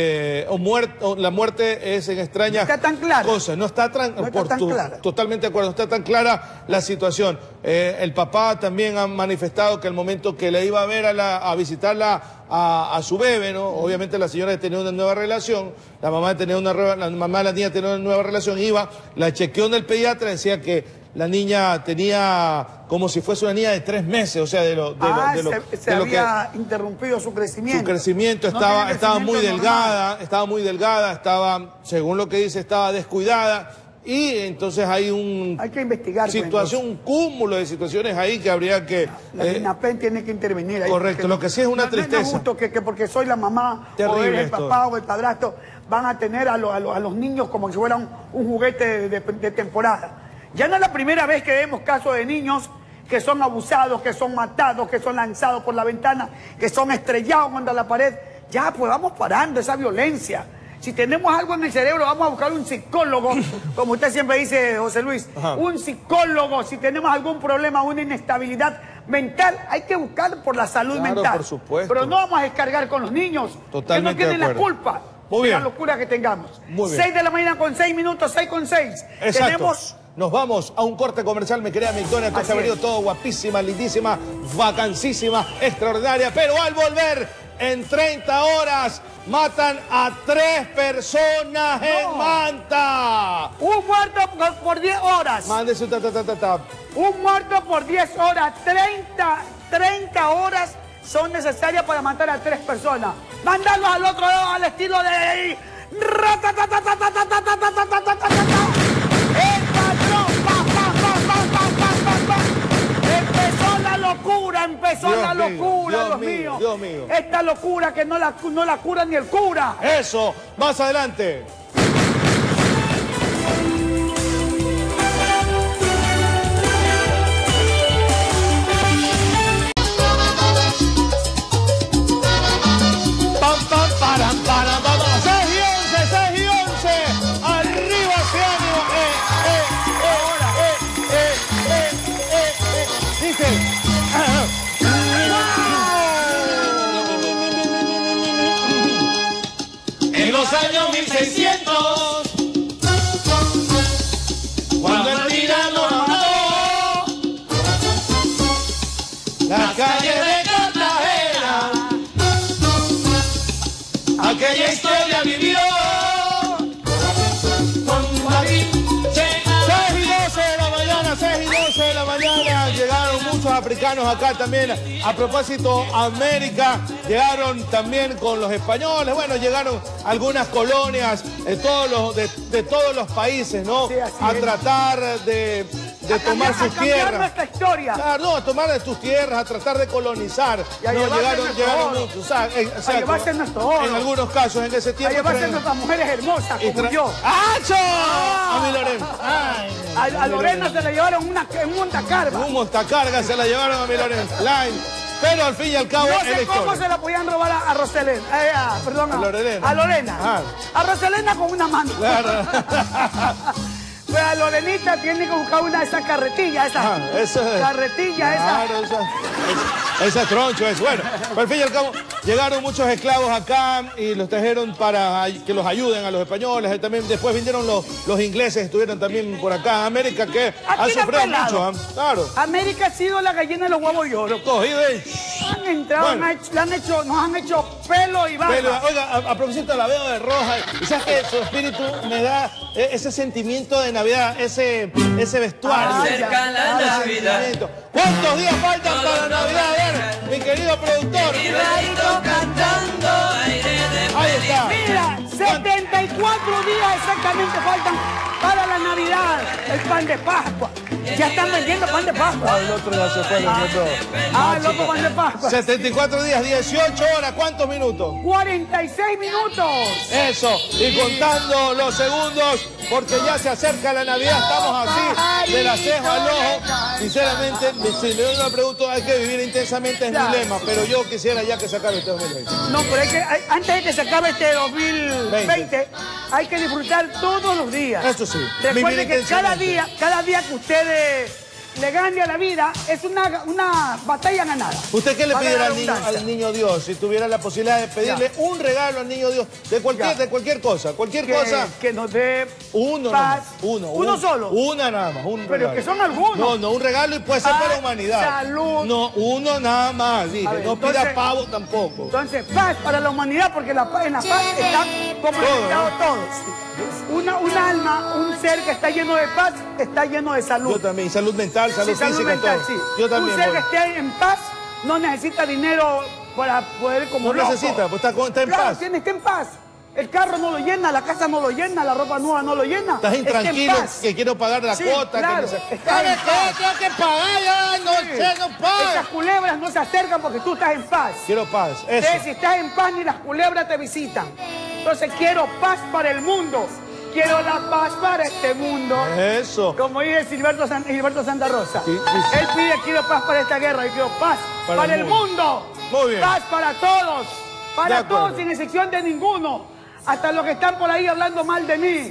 Speaker 2: la muerte es en extrañas
Speaker 3: no está tan clara.
Speaker 2: cosas, no está tan clara. Totalmente de acuerdo, no está tan clara la situación. El papá también ha manifestado que al momento que le iba a ver a visitarla a su bebé, ¿no? Obviamente la señora tenía una nueva relación, la mamá de la niña tenía una nueva relación, iba, la chequeó en el pediatra, decía que la niña tenía como si fuese una niña de 3 meses, o sea,
Speaker 3: se había interrumpido su crecimiento.
Speaker 2: Su crecimiento estaba muy delgada, estaba, según lo que dice, estaba descuidada. Y entonces hay
Speaker 3: que investigar.
Speaker 2: Un cúmulo de situaciones ahí que habría que...
Speaker 3: La INAPEN tiene que intervenir ahí.
Speaker 2: Correcto, lo que sí es una tristeza.
Speaker 3: No es justo que porque soy la mamá,
Speaker 2: terrible,
Speaker 3: o el papá o el padrastro, van a tener a los niños como si fueran un juguete de temporada. Ya no es la primera vez que vemos casos de niños que son abusados, que son matados, que son lanzados por la ventana, que son estrellados contra la pared. Ya, pues vamos parando esa violencia. Si tenemos algo en el cerebro, vamos a buscar un psicólogo, como usted siempre dice, José Luis. Ajá. Un psicólogo, si tenemos algún problema, una inestabilidad mental, hay que buscar por la salud mental.
Speaker 2: Por supuesto.
Speaker 3: Pero no vamos a descargar con los niños,
Speaker 2: totalmente,
Speaker 3: que no tienen la culpa de la locura que tengamos.
Speaker 2: Muy bien.
Speaker 3: 6 de la mañana con 6 minutos, 6 con 6.
Speaker 2: Exacto.
Speaker 3: Tenemos...
Speaker 2: Nos vamos a un corte comercial, me querida Victoria, todo se ha venido todo guapísima, lindísima, vacancísima, extraordinaria, pero al volver, en 30 horas, matan a 3 personas en Manta.
Speaker 3: Un muerto por 10 horas.
Speaker 2: Mándese un
Speaker 3: Un muerto por 10 horas, 30 horas son necesarias para matar a 3 personas. Mandarlos al otro lado al estilo de... Empezó la locura, Dios mío. Esta locura que no la cura ni el cura.
Speaker 2: Eso, más adelante. Pam, pam, param, param, vamos. 6 y 11. Arriba ese ánimo. Dice. En los años 1600, cuando el tirano mató las calles de Cartagena, aquella historia vivió con David. 6 y 12 de la mañana, 6 y 12 de la mañana, llegaron muchos africanos acá también. A propósito, América, llegaron también con los españoles, bueno, llegaron algunas colonias de todos los países, ¿no?
Speaker 3: Sí,
Speaker 2: a tratar de tomar sus tierras.
Speaker 3: Nuestra historia.
Speaker 2: Claro, no, a tomar de tus tierras, a tratar de colonizar.
Speaker 3: Y a
Speaker 2: llegaron muchos. A
Speaker 3: llevarse nuestro oro.
Speaker 2: En algunos casos, en ese tiempo.
Speaker 3: A llevarse nuestras mujeres hermosas, como yo.
Speaker 2: ¡Acho! A mi Lorena.
Speaker 3: A Lorena se la llevaron un montacarga.
Speaker 2: Un montacarga se la llevaron a mi Lorena. Pero al fin y al cabo,
Speaker 3: no sé cómo se la podían robar a Roselena. Perdón, a Lorena. A Roselena con una mano.
Speaker 2: Claro.
Speaker 3: Pues a Lorenita tiene que buscar una de esas carretillas, carretilla esa.
Speaker 2: Claro, esa troncho es. Bueno, pero al fin y al cabo, llegaron muchos esclavos acá y los trajeron para que los ayuden a los españoles. También después vinieron los ingleses, estuvieron también por acá. América, que ha sufrido mucho. Claro.
Speaker 3: América ha sido la gallina de los huevos de oro.
Speaker 2: Cogido ahí.
Speaker 3: Han entrado, bueno. Nos han hecho pelo y barba.
Speaker 2: Oiga, a propósito la veo de roja. ¿Y sabes que su espíritu me da ese sentimiento de Navidad, ese vestuario?
Speaker 13: Acerca la Navidad.
Speaker 2: ¿Cuántos días faltan para Navidad? A ver, mi querido productor.
Speaker 13: Cantando aire de
Speaker 2: ahí está.
Speaker 3: Mira, 74 días exactamente faltan para la Navidad. El pan de Pascua. Ya están vendiendo pan de Pascua.
Speaker 2: El otro ya se fue vendiendo.
Speaker 3: El otro pan de Pascua.
Speaker 2: 74 días, 18 horas, ¿cuántos minutos?
Speaker 3: 46 minutos.
Speaker 2: Eso, y contando los segundos, porque ya se acerca la Navidad, estamos así, de la ceja al ojo. Sinceramente, si me doy una pregunta, hay que vivir intensamente, es mi lema, pero yo quisiera ya que se acabe este 2020.
Speaker 3: No, pero antes de que se acabe este 2020, hay que disfrutar todos los días.
Speaker 2: Eso sí.
Speaker 3: Recuerden que cada día que ustedes le gane a la vida es una batalla ganada.
Speaker 2: ¿Usted qué le pediría al niño Dios si tuviera la posibilidad de pedirle un regalo al niño Dios de cualquier cosa?
Speaker 3: Que nos dé
Speaker 2: uno,
Speaker 3: paz.
Speaker 2: Uno
Speaker 3: solo.
Speaker 2: Una nada más. Un
Speaker 3: Pero
Speaker 2: regalo.
Speaker 3: que son algunos.
Speaker 2: No, un regalo y puede ser para la humanidad.
Speaker 3: Salud.
Speaker 2: No, uno nada más, dije.
Speaker 3: Ver,
Speaker 2: no
Speaker 3: entonces,
Speaker 2: pida pavo tampoco.
Speaker 3: Entonces, paz para la humanidad, porque en la paz están comprometidos todos. Un alma, un ser que está lleno de paz, está lleno de salud.
Speaker 2: Yo también, salud mental, salud física,
Speaker 3: salud mental,
Speaker 2: todo.
Speaker 3: Sí.
Speaker 2: Yo también.
Speaker 3: Un ser que esté en paz no necesita dinero para poder como
Speaker 2: no necesita, pues está en paz.
Speaker 3: Está en paz. El carro no lo llena, la casa no lo llena, la ropa nueva no lo llena.
Speaker 2: Estás intranquilo, que quiero pagar la cuota.
Speaker 3: Claro,
Speaker 2: ¿Sabes qué? Tengo que pagar, ya no paz.
Speaker 3: Esas culebras no se acercan porque tú estás en paz.
Speaker 2: Quiero paz, eso.
Speaker 3: Entonces, si estás en paz, ni las culebras te visitan. Entonces, quiero paz para el mundo. Quiero la paz para este mundo.
Speaker 2: Eso.
Speaker 3: Como dice Gilberto Santa Rosa. Sí. Él pide, quiero paz para esta guerra. Y quiero paz para el mundo.
Speaker 2: Muy bien.
Speaker 3: Paz para todos. Para todos, sin excepción de ninguno. Hasta los que están por ahí hablando mal de mí.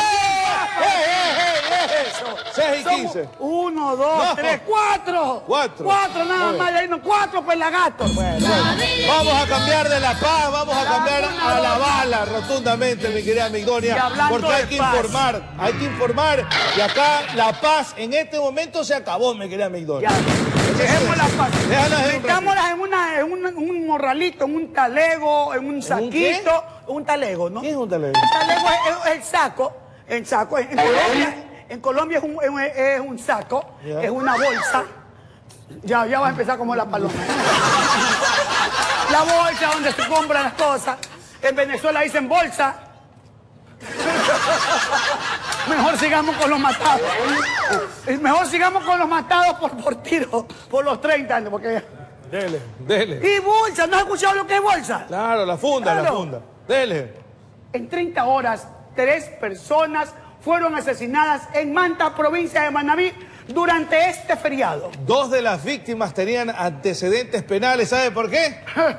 Speaker 2: Eso. 6 y 15.
Speaker 3: 1, 2, 3, 4. 4 nada más. Ahí no, 4 pelagatos.
Speaker 2: Bueno. Vamos a cambiar de la paz, vamos a cambiar a la bala rotundamente, mi querida Migdonia. Porque hay que informar. Y acá la paz en este momento se acabó, mi querida Migdonia.
Speaker 3: Dejemos la paz. Metámoslas en un morralito, en un talego, en un saquito. Un talego, ¿no?
Speaker 2: ¿Qué es un talego?
Speaker 3: Un talego es el saco. El saco. En Colombia es un saco, es una bolsa. Ya vas a empezar como la paloma. La bolsa donde se compran las cosas. En Venezuela dicen bolsa. Mejor sigamos con los matados. Mejor sigamos con los matados por tiro, por los 30 años, porque...
Speaker 2: Dele.
Speaker 3: ¿Y bolsa? ¿No has escuchado lo que es bolsa?
Speaker 2: Claro, la funda. Dele.
Speaker 3: En 30 horas, 3 personas fueron asesinadas en Manta, provincia de Manabí, durante este feriado.
Speaker 2: 2 de las víctimas tenían antecedentes penales, ¿sabe por qué?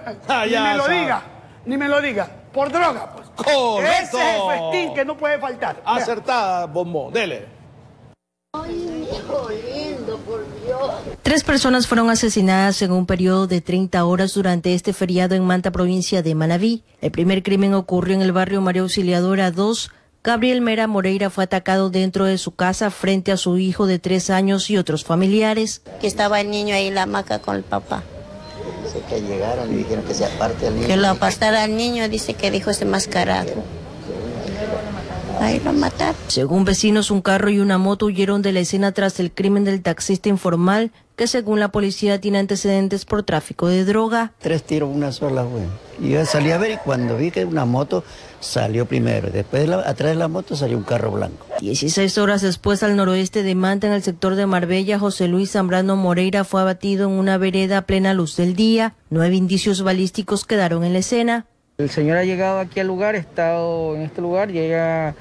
Speaker 3: Ni me lo diga. Por droga, pues.
Speaker 2: ¡Correcto!
Speaker 3: Ese es el festín que no puede faltar.
Speaker 2: Acertada, bombón. Dele.
Speaker 14: Ay, hijo lindo, por Dios.
Speaker 15: 3 personas fueron asesinadas en un periodo de 30 horas durante este feriado en Manta, provincia de Manabí. El primer crimen ocurrió en el barrio María Auxiliadora 2. Gabriel Mera Moreira fue atacado dentro de su casa frente a su hijo de 3 años y otros familiares.
Speaker 14: Que estaba el niño ahí en la hamaca con el papá.
Speaker 16: Dice que llegaron y dijeron que se aparte al niño.
Speaker 14: Que lo apartara al niño, dice que dijo ese mascarado. Ahí lo mataron.
Speaker 15: Según vecinos, un carro y una moto huyeron de la escena tras el crimen del taxista informal, que según la policía tiene antecedentes por tráfico de droga.
Speaker 16: 3 tiros, una sola, güey. Y yo salí a ver y cuando vi que una moto salió primero. Después atrás de la moto salió un carro blanco.
Speaker 15: 16 horas después, al noroeste de Manta, en el sector de Marbella, José Luis Zambrano Moreira fue abatido en una vereda a plena luz del día. 9 indicios balísticos quedaron en la escena.
Speaker 17: El señor ha llegado aquí al lugar, ha estado en este lugar, llega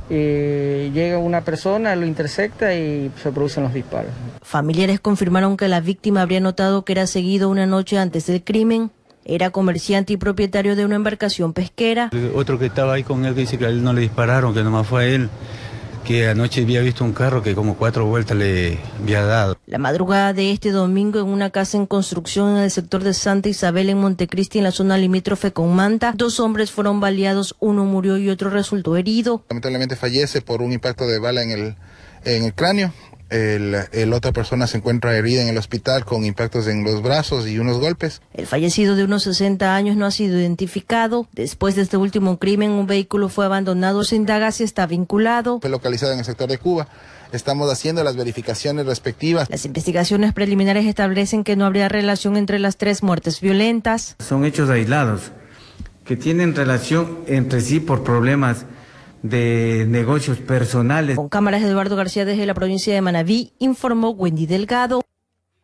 Speaker 17: una persona, lo intersecta y se producen los disparos.
Speaker 15: Familiares confirmaron que la víctima habría notado que era seguido una noche antes del crimen. Era comerciante y propietario de una embarcación pesquera.
Speaker 18: Otro que estaba ahí con él dice que a él no le dispararon, que nomás fue a él, que anoche había visto un carro que como 4 vueltas le había dado.
Speaker 15: La madrugada de este domingo, en una casa en construcción en el sector de Santa Isabel, en Montecristi, en la zona limítrofe con Manta, 2 hombres fueron baleados, uno murió y otro resultó herido.
Speaker 19: Lamentablemente fallece por un impacto de bala en el cráneo. La otra persona se encuentra herida en el hospital con impactos en los brazos y unos golpes.
Speaker 15: El fallecido, de unos 60 años, no ha sido identificado. Después de este último crimen, un vehículo fue abandonado. Se indaga si está vinculado.
Speaker 19: Fue localizado en el sector de Cuba. Estamos haciendo las verificaciones respectivas.
Speaker 15: Las investigaciones preliminares establecen que no habría relación entre las 3 muertes violentas.
Speaker 18: Son hechos aislados que tienen relación entre sí por problemas de negocios personales.
Speaker 15: Con cámaras de Eduardo García desde la provincia de Manabí, informó Wendy Delgado.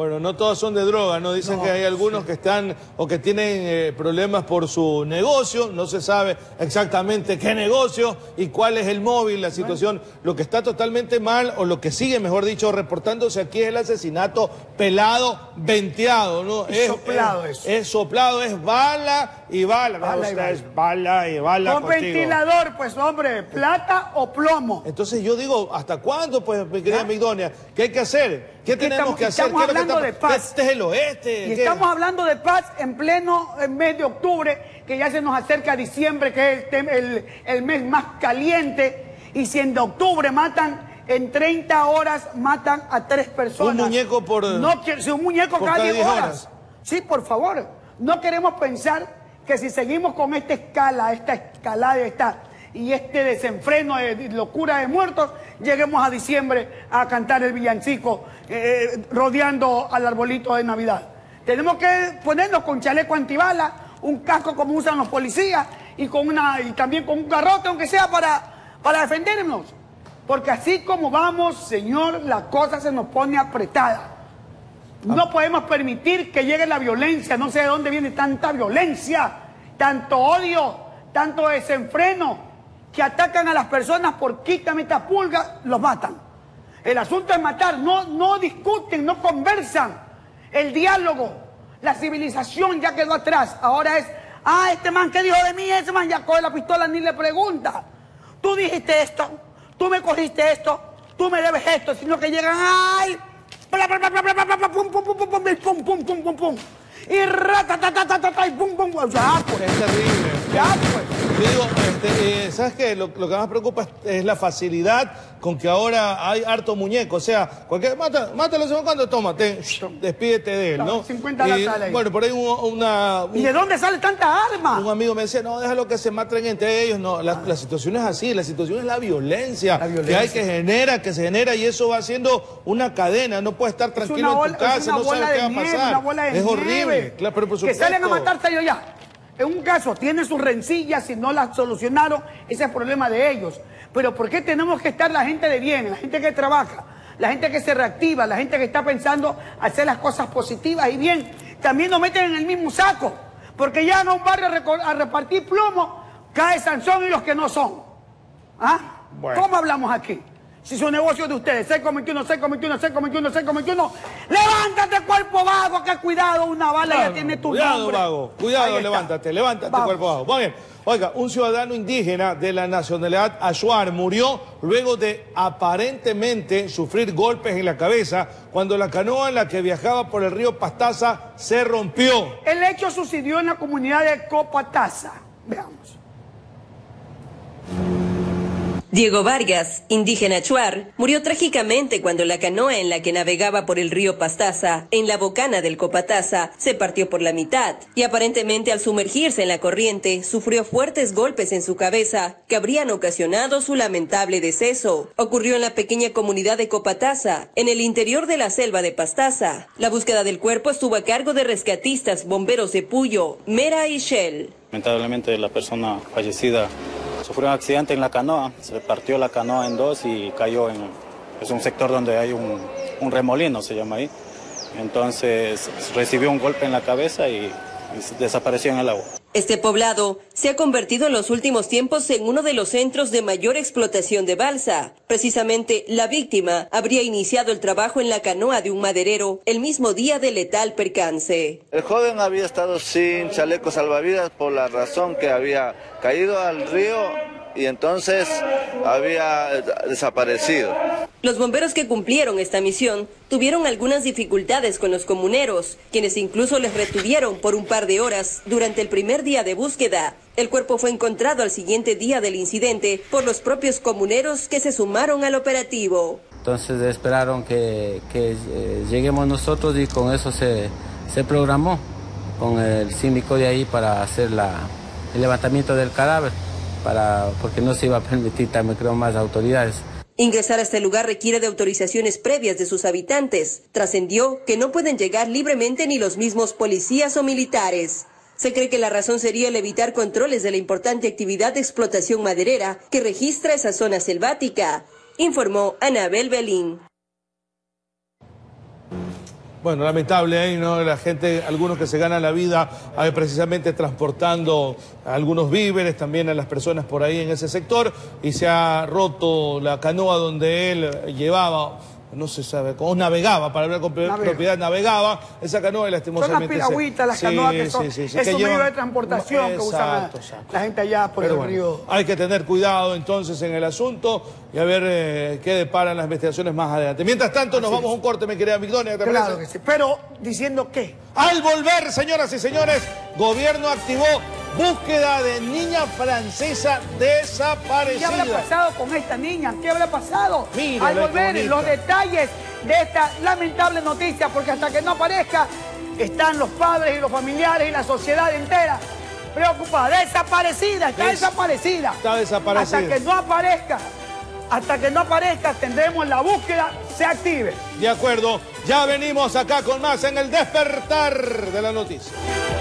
Speaker 2: Bueno, no todas son de droga, ¿no? Dicen que hay algunos que están o que tienen problemas por su negocio, no se sabe exactamente qué negocio y cuál es el móvil, la situación. Lo que está totalmente mal, o lo que sigue, mejor dicho, reportándose aquí es el asesinato pelado, venteado, ¿no?
Speaker 3: Es soplado eso.
Speaker 2: Es soplado, es bala y bala. Es bala y bala
Speaker 3: con
Speaker 2: contigo.
Speaker 3: Ventilador, pues hombre, plata o plomo.
Speaker 2: Entonces yo digo, ¿hasta cuándo, pues, mi querida Migdonia? ¿Qué hay que hacer? ¿Qué tenemos que hacer?
Speaker 3: Estamos hablando de paz.
Speaker 2: Este es el oeste.
Speaker 3: Y estamos hablando de paz en pleno mes de octubre, que ya se nos acerca diciembre, que es el mes más caliente. Y si en octubre matan, en 30 horas matan a 3 personas.
Speaker 2: Un muñeco por...
Speaker 3: No, si un muñeco
Speaker 2: por
Speaker 3: cada 10 horas. Sí, por favor. No queremos pensar que si seguimos con esta escalada y este desenfreno de locura de muertos, lleguemos a diciembre a cantar el villancico rodeando al arbolito de Navidad. Tenemos que ponernos con chaleco antibala, un casco como usan los policías y también con un garrote, aunque sea para defendernos. Porque así como vamos, señor, la cosa se nos pone apretada. No podemos permitir que llegue la violencia. No sé de dónde viene tanta violencia, tanto odio, tanto desenfreno, que atacan a las personas por quítame esta pulga, los matan. El asunto es matar, no discuten, no conversan. El diálogo, la civilización ya quedó atrás. Ahora es, este man, ¿qué dijo de mí? Ese man ya coge la pistola ni le pregunta. Tú dijiste esto, tú me cogiste esto, tú me debes esto, sino que llegan, ¡ay! Pum, y ratatatata, y pum, pum, ya pues.
Speaker 2: Es terrible.
Speaker 3: Ya pues.
Speaker 2: Yo digo, ¿sabes qué? Lo que más preocupa es la facilidad con que ahora hay harto muñeco. O sea, mátalo, ¿sabes cuándo? Tómate, despídete de él, ¿no?
Speaker 3: 50 latas ahí.
Speaker 2: Bueno, por ahí
Speaker 3: ¿Y de dónde sale tanta arma?
Speaker 2: Un amigo me decía, no, déjalo que se maten entre ellos. No, la situación es así, la situación es la violencia. Que se genera y eso va haciendo una cadena. No puedes estar tranquilo en tu casa, no sabes qué va a pasar. Es horrible. Claro, pero por supuesto.
Speaker 3: Que salen a matarse ellos ya. En un caso, tienen sus rencillas, si no las solucionaron, ese es el problema de ellos. Pero ¿por qué tenemos que estar la gente de bien, la gente que trabaja, la gente que se reactiva, la gente que está pensando hacer las cosas positivas y bien? También nos meten en el mismo saco, porque ya no un barrio a repartir plomo, cae Sansón y los que no son. Bueno. ¿Cómo hablamos aquí? Si su negocio es de ustedes, 6,21, 6,21, 6,21, 6,21, levántate, cuerpo vago, que cuidado, una bala ya tiene tu nombre.
Speaker 2: Cuidado, levántate, cuerpo vago. Muy bien. Oiga, un ciudadano indígena de la nacionalidad Achuar murió luego de aparentemente sufrir golpes en la cabeza cuando la canoa en la que viajaba por el río Pastaza se rompió.
Speaker 3: El hecho sucedió en la comunidad de Copataza. Veamos.
Speaker 20: Diego Vargas, indígena achuar, murió trágicamente cuando la canoa en la que navegaba por el río Pastaza, en la bocana del Copataza, se partió por la mitad y aparentemente al sumergirse en la corriente sufrió fuertes golpes en su cabeza que habrían ocasionado su lamentable deceso. Ocurrió en la pequeña comunidad de Copataza, en el interior de la selva de Pastaza. La búsqueda del cuerpo estuvo a cargo de rescatistas, bomberos de Puyo, Mera y Shell.
Speaker 21: Lamentablemente la persona fallecida sufrió un accidente en la canoa, se partió la canoa en dos y cayó es un sector donde hay un remolino, se llama ahí. Entonces recibió un golpe en la cabeza y desapareció en el agua.
Speaker 20: Este poblado se ha convertido en los últimos tiempos en uno de los centros de mayor explotación de balsa. Precisamente, la víctima habría iniciado el trabajo en la canoa de un maderero el mismo día del letal percance.
Speaker 22: El joven había estado sin chaleco salvavidas por la razón que había caído al río y entonces había desaparecido.
Speaker 20: Los bomberos que cumplieron esta misión tuvieron algunas dificultades con los comuneros, quienes incluso les retuvieron por un par de horas durante el primer día de búsqueda. El cuerpo fue encontrado al siguiente día del incidente por los propios comuneros que se sumaron al operativo.
Speaker 9: Entonces esperaron que lleguemos nosotros y con eso se programó con el síndico de ahí para hacer el levantamiento del cadáver, porque no se iba a permitir, también creo, más autoridades.
Speaker 20: Ingresar a este lugar requiere de autorizaciones previas de sus habitantes. Trascendió que no pueden llegar libremente ni los mismos policías o militares. Se cree que la razón sería el evitar controles de la importante actividad de explotación maderera que registra esa zona selvática, informó Anabel Belín.
Speaker 2: Bueno, lamentable, ¿no? La gente, algunos que se ganan la vida precisamente transportando algunos víveres, también a las personas por ahí en ese sector, y se ha roto la canoa donde él llevaba, no se sabe cómo, navegaba, para hablar con propiedad, navegaba esa canoa y lastimosamente...
Speaker 3: Son las piragüitas, las canoas que son esos medios de transportación que usan la gente allá por el río.
Speaker 2: Hay que tener cuidado entonces en el asunto y a ver qué deparan las investigaciones más adelante. Mientras tanto, nos vamos a un corte, mi querida Migdonia.
Speaker 3: Claro que sí, pero diciendo que...
Speaker 2: Al volver, señoras y señores, gobierno activó búsqueda de niña francesa desaparecida.
Speaker 3: ¿Qué habrá pasado con esta niña? ¿Qué habrá pasado?
Speaker 2: Mira,
Speaker 3: al volver, los detalles de esta lamentable noticia, porque hasta que no aparezca, están los padres y los familiares y la sociedad entera preocupada. Desaparecida, está desaparecida.
Speaker 2: Está desaparecida.
Speaker 3: Hasta que no aparezca, tendremos la búsqueda, se active.
Speaker 2: De acuerdo, ya venimos acá con más en el despertar de la noticia.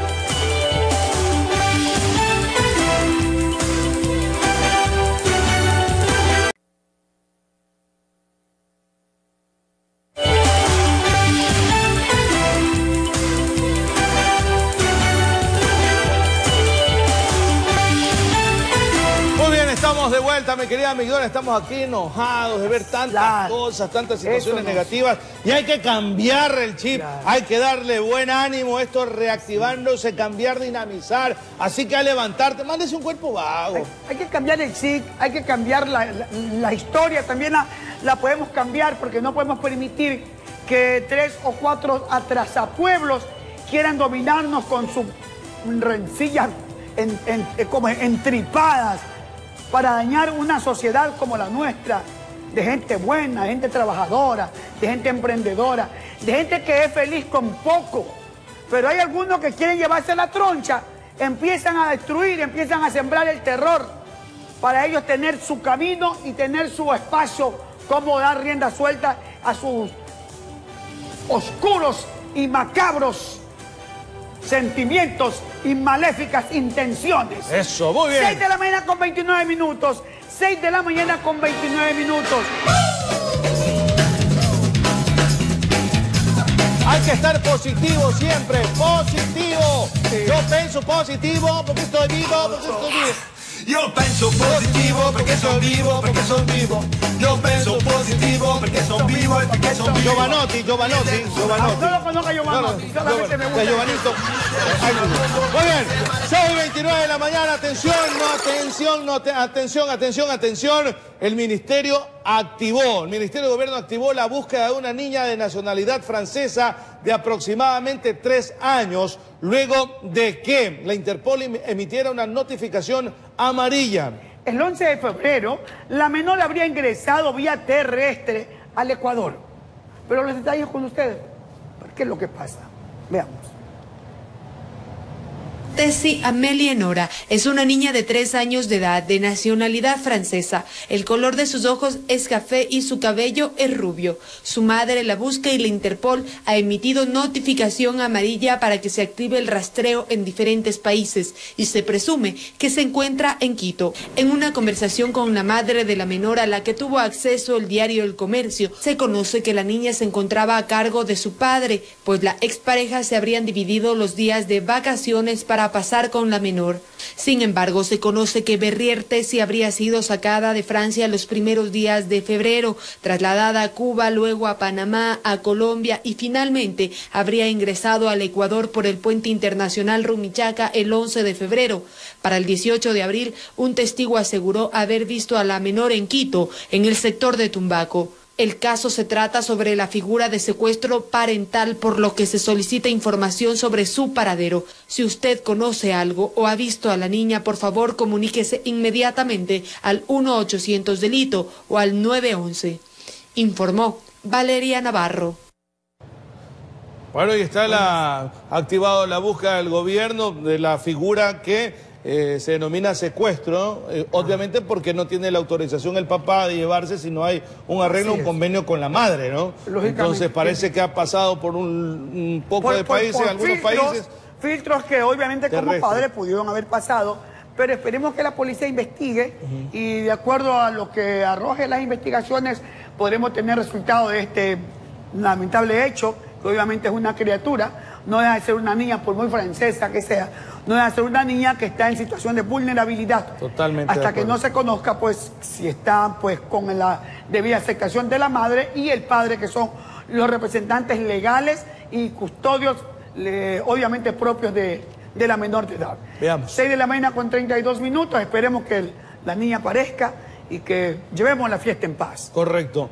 Speaker 2: Estamos de vuelta, mi querida Migdonia, estamos aquí enojados de ver tantas cosas, tantas situaciones negativas, y hay que cambiar el chip, hay que darle buen ánimo, esto reactivándose, cambiar, dinamizar, así que a levantarte, mándese un cuerpo vago.
Speaker 3: Hay que cambiar el chip, hay que cambiar la historia, también la podemos cambiar, porque no podemos permitir que 3 o 4 atrasapueblos quieran dominarnos con sus rencillas como entripadas, para dañar una sociedad como la nuestra, de gente buena, de gente trabajadora, de gente emprendedora, de gente que es feliz con poco. Pero hay algunos que quieren llevarse la troncha, empiezan a destruir, empiezan a sembrar el terror, para ellos tener su camino y tener su espacio, como dar rienda suelta a sus oscuros y macabros sentimientos y maléficas intenciones.
Speaker 2: Eso, muy bien.
Speaker 3: 6 de la mañana con 29 minutos. 6 de la mañana con 29 minutos.
Speaker 2: Hay que estar positivo siempre, positivo. Sí. Yo pienso positivo porque estoy vivo, porque estoy vivo.
Speaker 13: Yo penso positivo perché sono vivo, perché sono vivo. Yo penso positivo perché sono vivo e perché sono vivo.
Speaker 2: Giovanotti.
Speaker 3: No lo conozco Giovanotti, solamente me gusta.
Speaker 2: Giovanito. Muy bien, 6:29 de la mañana, atención. El Ministerio de Gobierno activó la búsqueda de una niña de nacionalidad francesa de aproximadamente 3 años, luego de que la Interpol emitiera una notificación amarilla.
Speaker 3: El 11 de febrero, la menor habría ingresado vía terrestre al Ecuador. Pero los detalles con ustedes. ¿Qué es lo que pasa? Veamos.
Speaker 1: Tessie Amélie Nora es una niña de 3 años de edad, de nacionalidad francesa. El color de sus ojos es café y su cabello es rubio. Su madre la busca y la Interpol ha emitido notificación amarilla para que se active el rastreo en diferentes países y se presume que se encuentra en Quito. En una conversación con la madre de la menor a la que tuvo acceso el diario El Comercio, se conoce que la niña se encontraba a cargo de su padre, pues la expareja se habrían dividido los días de vacaciones para pasar con la menor. Sin embargo, se conoce que Berrier Tessie habría sido sacada de Francia los primeros días de febrero, trasladada a Cuba, luego a Panamá, a Colombia y finalmente habría ingresado al Ecuador por el puente internacional Rumichaca el 11 de febrero. Para el 18 de abril, un testigo aseguró haber visto a la menor en Quito, en el sector de Tumbaco. El caso se trata sobre la figura de secuestro parental, por lo que se solicita información sobre su paradero. Si usted conoce algo o ha visto a la niña, por favor comuníquese inmediatamente al 1-800-delito o al 911. Informó Valeria Navarro.
Speaker 2: Bueno, y está activado la búsqueda del gobierno de la figura que se denomina secuestro, obviamente porque no tiene la autorización el papá de llevarse si no hay un arreglo, un convenio con la madre, ¿no? Entonces parece que ha pasado por un poco de países, algunos países.
Speaker 3: Filtros que obviamente como padres pudieron haber pasado, pero esperemos que la policía investigue y de acuerdo a lo que arroje las investigaciones podremos tener resultado de este lamentable hecho que obviamente es una criatura, no deja de ser una niña, por muy francesa que sea, no deja de ser una niña que está en situación de vulnerabilidad.
Speaker 2: Totalmente.
Speaker 3: Hasta que no se conozca, pues, si está, pues, con la debida aceptación de la madre y el padre, que son los representantes legales y custodios, obviamente, propios de la menor de edad.
Speaker 2: Veamos.
Speaker 3: 6 de la mañana con 32 minutos, esperemos que la niña aparezca y que llevemos la fiesta en paz.
Speaker 2: Correcto.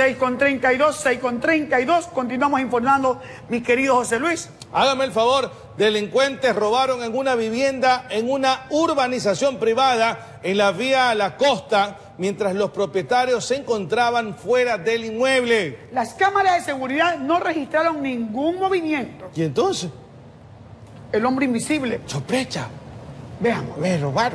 Speaker 3: 6:32, continuamos informando, mi querido José Luis.
Speaker 2: Hágame el favor, delincuentes robaron en una vivienda, en una urbanización privada, en la vía La Costa, mientras los propietarios se encontraban fuera del inmueble.
Speaker 3: Las cámaras de seguridad no registraron ningún movimiento.
Speaker 2: ¿Y entonces?
Speaker 3: El hombre invisible.
Speaker 2: Sospecha.
Speaker 3: Veamos.
Speaker 2: Me robaron.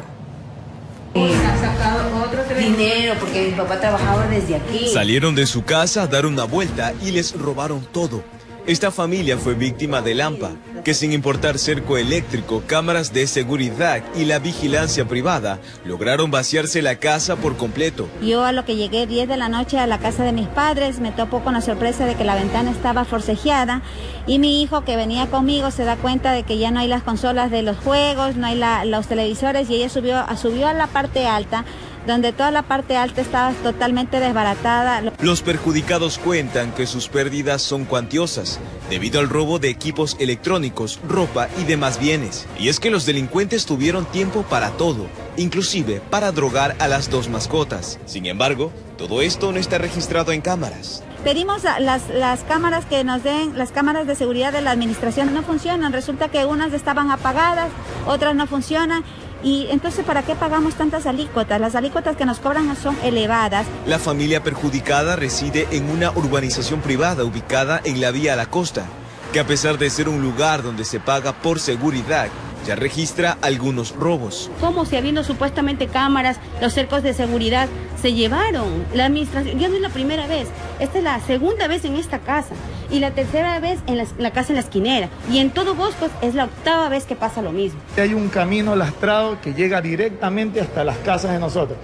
Speaker 4: Ha sacado otro dinero porque mi papá trabajaba desde aquí.
Speaker 6: Salieron de su casa a dar una vuelta y les robaron todo. Esta familia fue víctima del AMPA, que sin importar cerco eléctrico, cámaras de seguridad y la vigilancia privada, lograron vaciarse la casa por completo.
Speaker 23: Yo a lo que llegué 10 de la noche a la casa de mis padres, me topo con la sorpresa de que la ventana estaba forcejeada y mi hijo que venía conmigo se da cuenta de que ya no hay las consolas de los juegos, no hay los televisores, y ella subió a la parte alta, donde toda la parte alta estaba totalmente desbaratada.
Speaker 6: Los perjudicados cuentan que sus pérdidas son cuantiosas, debido al robo de equipos electrónicos, ropa y demás bienes. Y es que los delincuentes tuvieron tiempo para todo, inclusive para drogar a las dos mascotas. Sin embargo, todo esto no está registrado en cámaras.
Speaker 23: Pedimos las cámaras que nos den, las cámaras de seguridad de la administración no funcionan. Resulta que unas estaban apagadas, otras no funcionan. Y entonces, ¿para qué pagamos tantas alícuotas? Las alícuotas que nos cobran son elevadas.
Speaker 6: La familia perjudicada reside en una urbanización privada ubicada en la vía La Costa, que a pesar de ser un lugar donde se paga por seguridad, ya registra algunos robos.
Speaker 23: Como si habiendo supuestamente cámaras, los cercos de seguridad se llevaron. La administración, ya no es la primera vez, esta es la segunda vez en esta casa y la tercera vez en la casa en la esquinera. Y en todo Boscos es la octava vez que pasa lo mismo.
Speaker 24: Hay un camino lastrado que llega directamente hasta las casas de nosotros.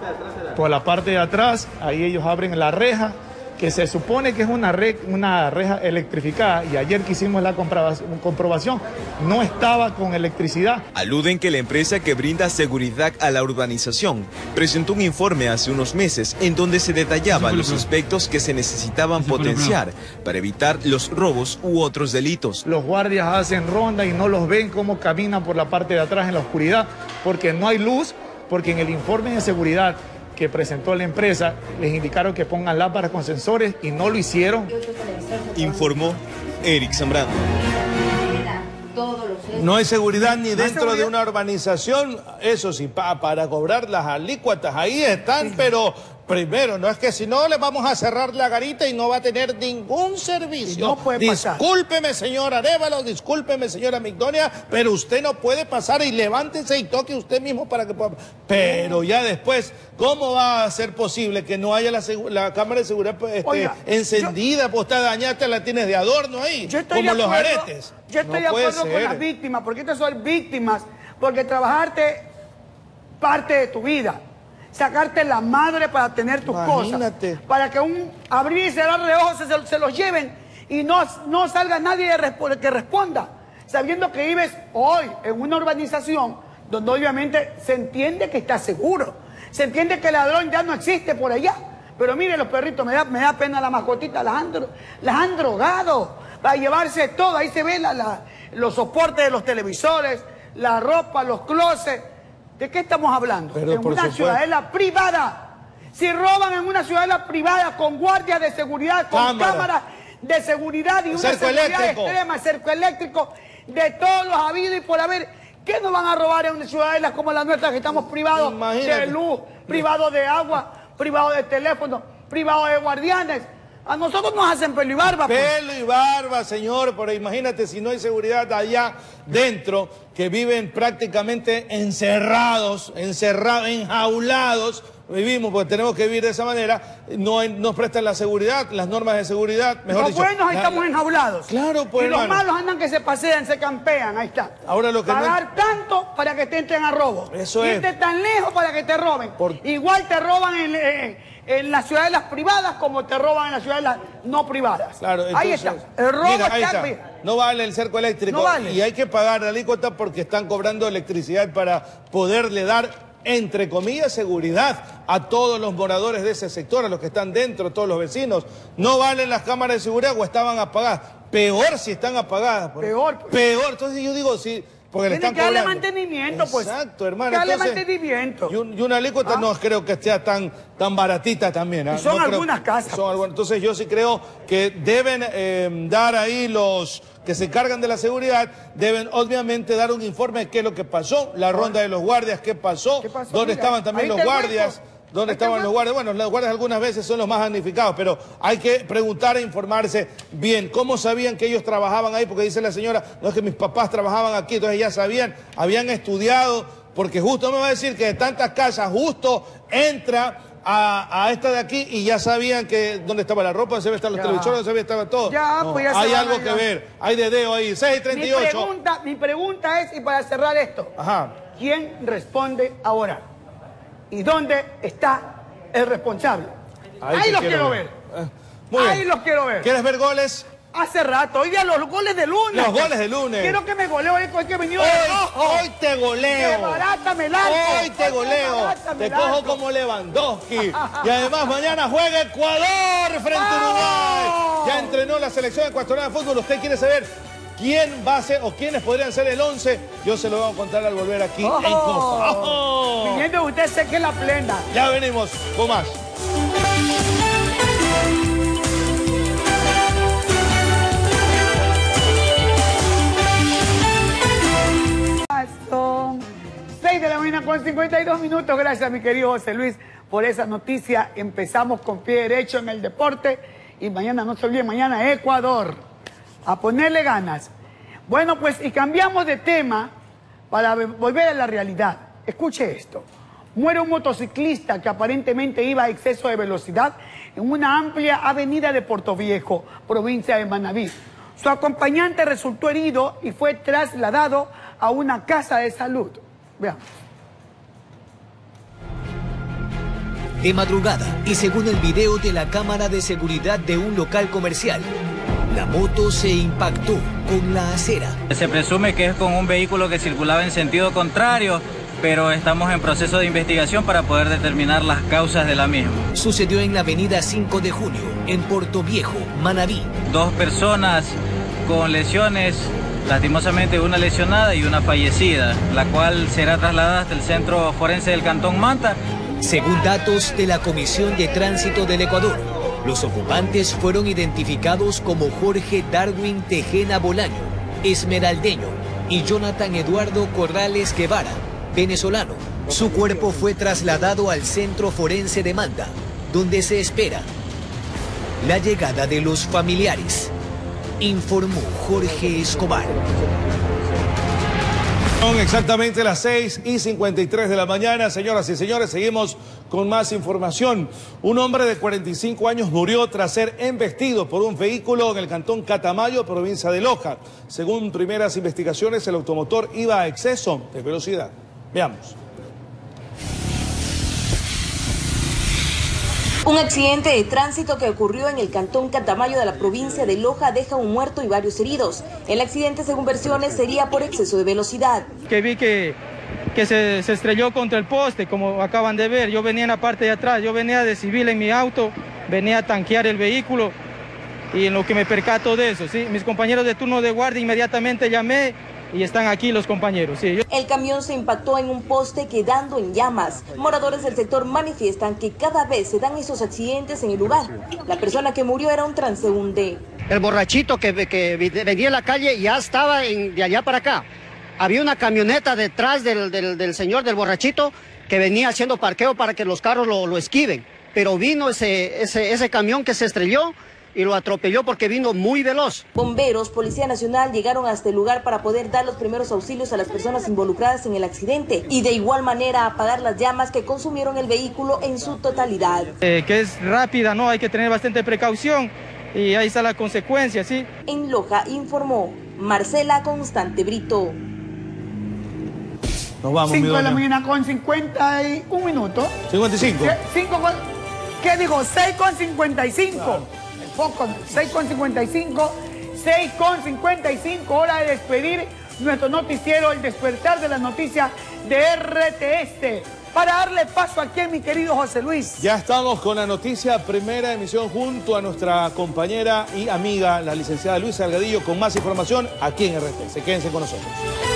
Speaker 24: Por la parte de atrás, ahí ellos abren la reja, que se supone que es una reja electrificada, y ayer que hicimos la comprobación, no estaba con electricidad.
Speaker 6: Aluden que la empresa que brinda seguridad a la urbanización presentó un informe hace unos meses en donde se detallaban los aspectos que se necesitaban potenciar para evitar los robos u otros delitos.
Speaker 24: Los guardias hacen ronda y no los ven cómo caminan por la parte de atrás en la oscuridad, porque no hay luz, porque en el informe de seguridad que presentó la empresa, les indicaron que pongan lámparas con sensores y no lo hicieron.
Speaker 6: Informó Eric Zambrano.
Speaker 2: No hay seguridad ni dentro de una urbanización, eso sí, para cobrar las alícuotas, ahí están, pero primero, no es que si no le vamos a cerrar la garita y no va a tener ningún servicio.
Speaker 3: No puede pasar.
Speaker 2: Discúlpeme, señor Arévalo, discúlpeme, señora Migdonia, pero usted no puede pasar, y levántese y toque usted mismo para que pueda. Pero ya después, ¿cómo va a ser posible que no haya la cámara de seguridad encendida? Pues está dañada, la tienes de adorno ahí, como los aretes.
Speaker 3: Yo estoy de acuerdo con las víctimas, porque estas son víctimas, porque trabajarte parte de tu vida. Sacarte la madre para tener tus cosas, para que un abrir y cerrar de ojos se los lleven y no salga nadie que responda, sabiendo que vives hoy en una urbanización donde obviamente se entiende que está seguro, se entiende que el ladrón ya no existe por allá, pero mire los perritos, me da pena la mascotita, las han drogado para llevarse todo, ahí se ven los soportes de los televisores, la ropa, los closets. ¿De qué estamos hablando?
Speaker 2: Pero
Speaker 3: en una ciudadela privada. Si roban en una ciudadela privada con guardias de seguridad, con cámaras de seguridad y una seguridad extrema, cerco eléctrico, de todos los habidos y por haber, ¿qué nos van a robar en una ciudadela como la nuestra, que estamos privados de luz, privados de agua, privados de teléfono, privados de guardianes? A nosotros nos hacen pelo y barba.
Speaker 2: Pelo y barba, señor, pero imagínate si no hay seguridad allá dentro, que viven prácticamente encerrados, enjaulados, vivimos, porque tenemos que vivir de esa manera, no nos prestan la seguridad, las normas de seguridad, mejor
Speaker 3: los
Speaker 2: dicho.
Speaker 3: Los buenos estamos enjaulados.
Speaker 2: Claro, pues,
Speaker 3: y los
Speaker 2: hermano.
Speaker 3: malos andan que se pasean, se campean, ahí está.
Speaker 2: Ahora lo que
Speaker 3: pagar tanto para que te entren a robo.
Speaker 2: Eso es.
Speaker 3: Irte tan lejos para que te roben. Igual te roban en las ciudades privadas como te roban en las ciudades no privadas.
Speaker 2: Claro,
Speaker 3: ahí
Speaker 2: entonces,
Speaker 3: está. El robo
Speaker 2: mira, ahí
Speaker 3: está.
Speaker 2: No vale el cerco eléctrico.
Speaker 3: No vale.
Speaker 2: Y hay que pagar la alícuota porque están cobrando electricidad para poderle dar, entre comillas, seguridad a todos los moradores de ese sector, a los que están dentro, todos los vecinos. No valen las cámaras de seguridad o estaban apagadas. Peor si están apagadas.
Speaker 3: Peor.
Speaker 2: Peor. Entonces yo digo, sí, porque le están
Speaker 3: que darle
Speaker 2: cobrando.
Speaker 3: mantenimiento, pues.
Speaker 2: Exacto, hermano.
Speaker 3: Darle
Speaker 2: Entonces,
Speaker 3: mantenimiento.
Speaker 2: Y una alícuota no creo que sea tan baratita también.
Speaker 3: Y son
Speaker 2: no
Speaker 3: algunas casas.
Speaker 2: Entonces yo sí creo que deben dar ahí los que se encargan de la seguridad, deben obviamente dar un informe de qué es lo que pasó, la ronda de los guardias, qué pasó, dónde estaban también los guardias. ¿Dónde estaban los guardias? Bueno, los guardias algunas veces son los más damnificados, pero hay que preguntar e informarse bien. ¿Cómo sabían que ellos trabajaban ahí? Porque dice la señora, no es que mis papás trabajaban aquí, entonces ya sabían, habían estudiado, porque justo me va a decir que de tantas casas, justo entra a esta de aquí y ya sabían que dónde estaba la ropa, dónde se estar los televisores, dónde estaba todo.
Speaker 3: Pues ya
Speaker 2: hay algo que ver, hay dedeo ahí, 6:38.
Speaker 3: Mi pregunta es, y para cerrar esto, ¿quién responde ahora? ¿Y dónde está el responsable? Ahí los quiero ver. Ahí los quiero ver.
Speaker 2: ¿Quieres ver goles?
Speaker 3: Hace rato. Hoy día los goles de lunes.
Speaker 2: Los goles de lunes.
Speaker 3: Quiero que me goleo hoy que venido
Speaker 2: hoy te goleo.
Speaker 3: Desbarátame el arco.
Speaker 2: Hoy te goleo. Te cojo como Lewandowski. Y además mañana juega Ecuador frente a Uruguay. Ya entrenó la selección ecuatoriana de fútbol. ¿Usted quiere saber quién va a ser o quiénes podrían ser el 11? Yo se lo voy a contar al volver aquí en Costa.
Speaker 3: Viniendo usted sé que es la plena.
Speaker 2: Ya venimos con más.
Speaker 3: Son 6 de la mañana con 52 minutos. Gracias, mi querido José Luis, por esa noticia. Empezamos con pie derecho en el deporte y mañana, no se olviden, mañana Ecuador. A ponerle ganas. Bueno, pues, y cambiamos de tema para volver a la realidad. Escuche esto. Muere un motociclista que aparentemente iba a exceso de velocidad en una amplia avenida de Portoviejo, provincia de Manabí. Su acompañante resultó herido y fue trasladado a una casa de salud. Veamos.
Speaker 7: De madrugada, y según el video de la cámara de seguridad de un local comercial, la moto se impactó con la acera.
Speaker 5: Se presume que es con un vehículo que circulaba en sentido contrario, pero estamos en proceso de investigación para poder determinar las causas de la misma.
Speaker 7: Sucedió en la avenida 5 de Junio, en Portoviejo, Manabí.
Speaker 5: 2 personas con lesiones, lastimosamente una lesionada y una fallecida, la cual será trasladada hasta el Centro Forense del Cantón Manta.
Speaker 7: Según datos de la Comisión de Tránsito del Ecuador, los ocupantes fueron identificados como Jorge Darwin Tejena Bolaño, esmeraldeño, y Jonathan Eduardo Corrales Guevara, venezolano. Su cuerpo fue trasladado al Centro Forense de Manta, donde se espera la llegada de los familiares, informó Jorge Escobar.
Speaker 2: Son exactamente las 6:53 de la mañana, señoras y señores, seguimos con más información. Un hombre de 45 años murió tras ser embestido por un vehículo en el cantón Catamayo, provincia de Loja. Según primeras investigaciones, el automotor iba a exceso de velocidad. Veamos.
Speaker 8: Un accidente de tránsito que ocurrió en el cantón Catamayo de la provincia de Loja deja un muerto y varios heridos. El accidente, según versiones, sería por exceso de velocidad.
Speaker 17: Que vi que se estrelló contra el poste, como acaban de ver. Yo venía en la parte de atrás, yo venía de civil en mi auto, venía a tanquear el vehículo y en lo que me percato de eso, ¿sí? Mis compañeros de turno de guardia inmediatamente llamé y están aquí los compañeros. Sí.
Speaker 8: El camión se impactó en un poste quedando en llamas. Moradores del sector manifiestan que cada vez se dan esos accidentes en el lugar. La persona que murió era un transeúnte.
Speaker 10: El borrachito que venía en la calle ya estaba de allá para acá. Había una camioneta detrás del señor, del borrachito, que venía haciendo parqueo para que los carros lo esquiven. Pero vino ese camión que se estrelló y lo atropelló porque vino muy veloz.
Speaker 8: Bomberos, Policía Nacional llegaron hasta el lugar para poder dar los primeros auxilios a las personas involucradas en el accidente y de igual manera apagar las llamas que consumieron el vehículo en su totalidad.
Speaker 17: Que es rápida, ¿no? Hay que tener bastante precaución y ahí está la consecuencia, ¿sí?
Speaker 8: En Loja informó Marcela Constante Brito.
Speaker 2: Nos vamos,
Speaker 3: 5 de la mañana con 51 minutos.
Speaker 2: 55.
Speaker 3: ¿Qué dijo? 6:55. Claro. El foco, 6:55. 6:55. Hora de despedir nuestro noticiero, el despertar de las noticias de RTS. Para darle paso aquí a mi querido José Luis.
Speaker 2: Ya estamos con la noticia, primera emisión, junto a nuestra compañera y amiga, la licenciada Luisa Delgadillo, con más información aquí en RTS. Quédense con nosotros.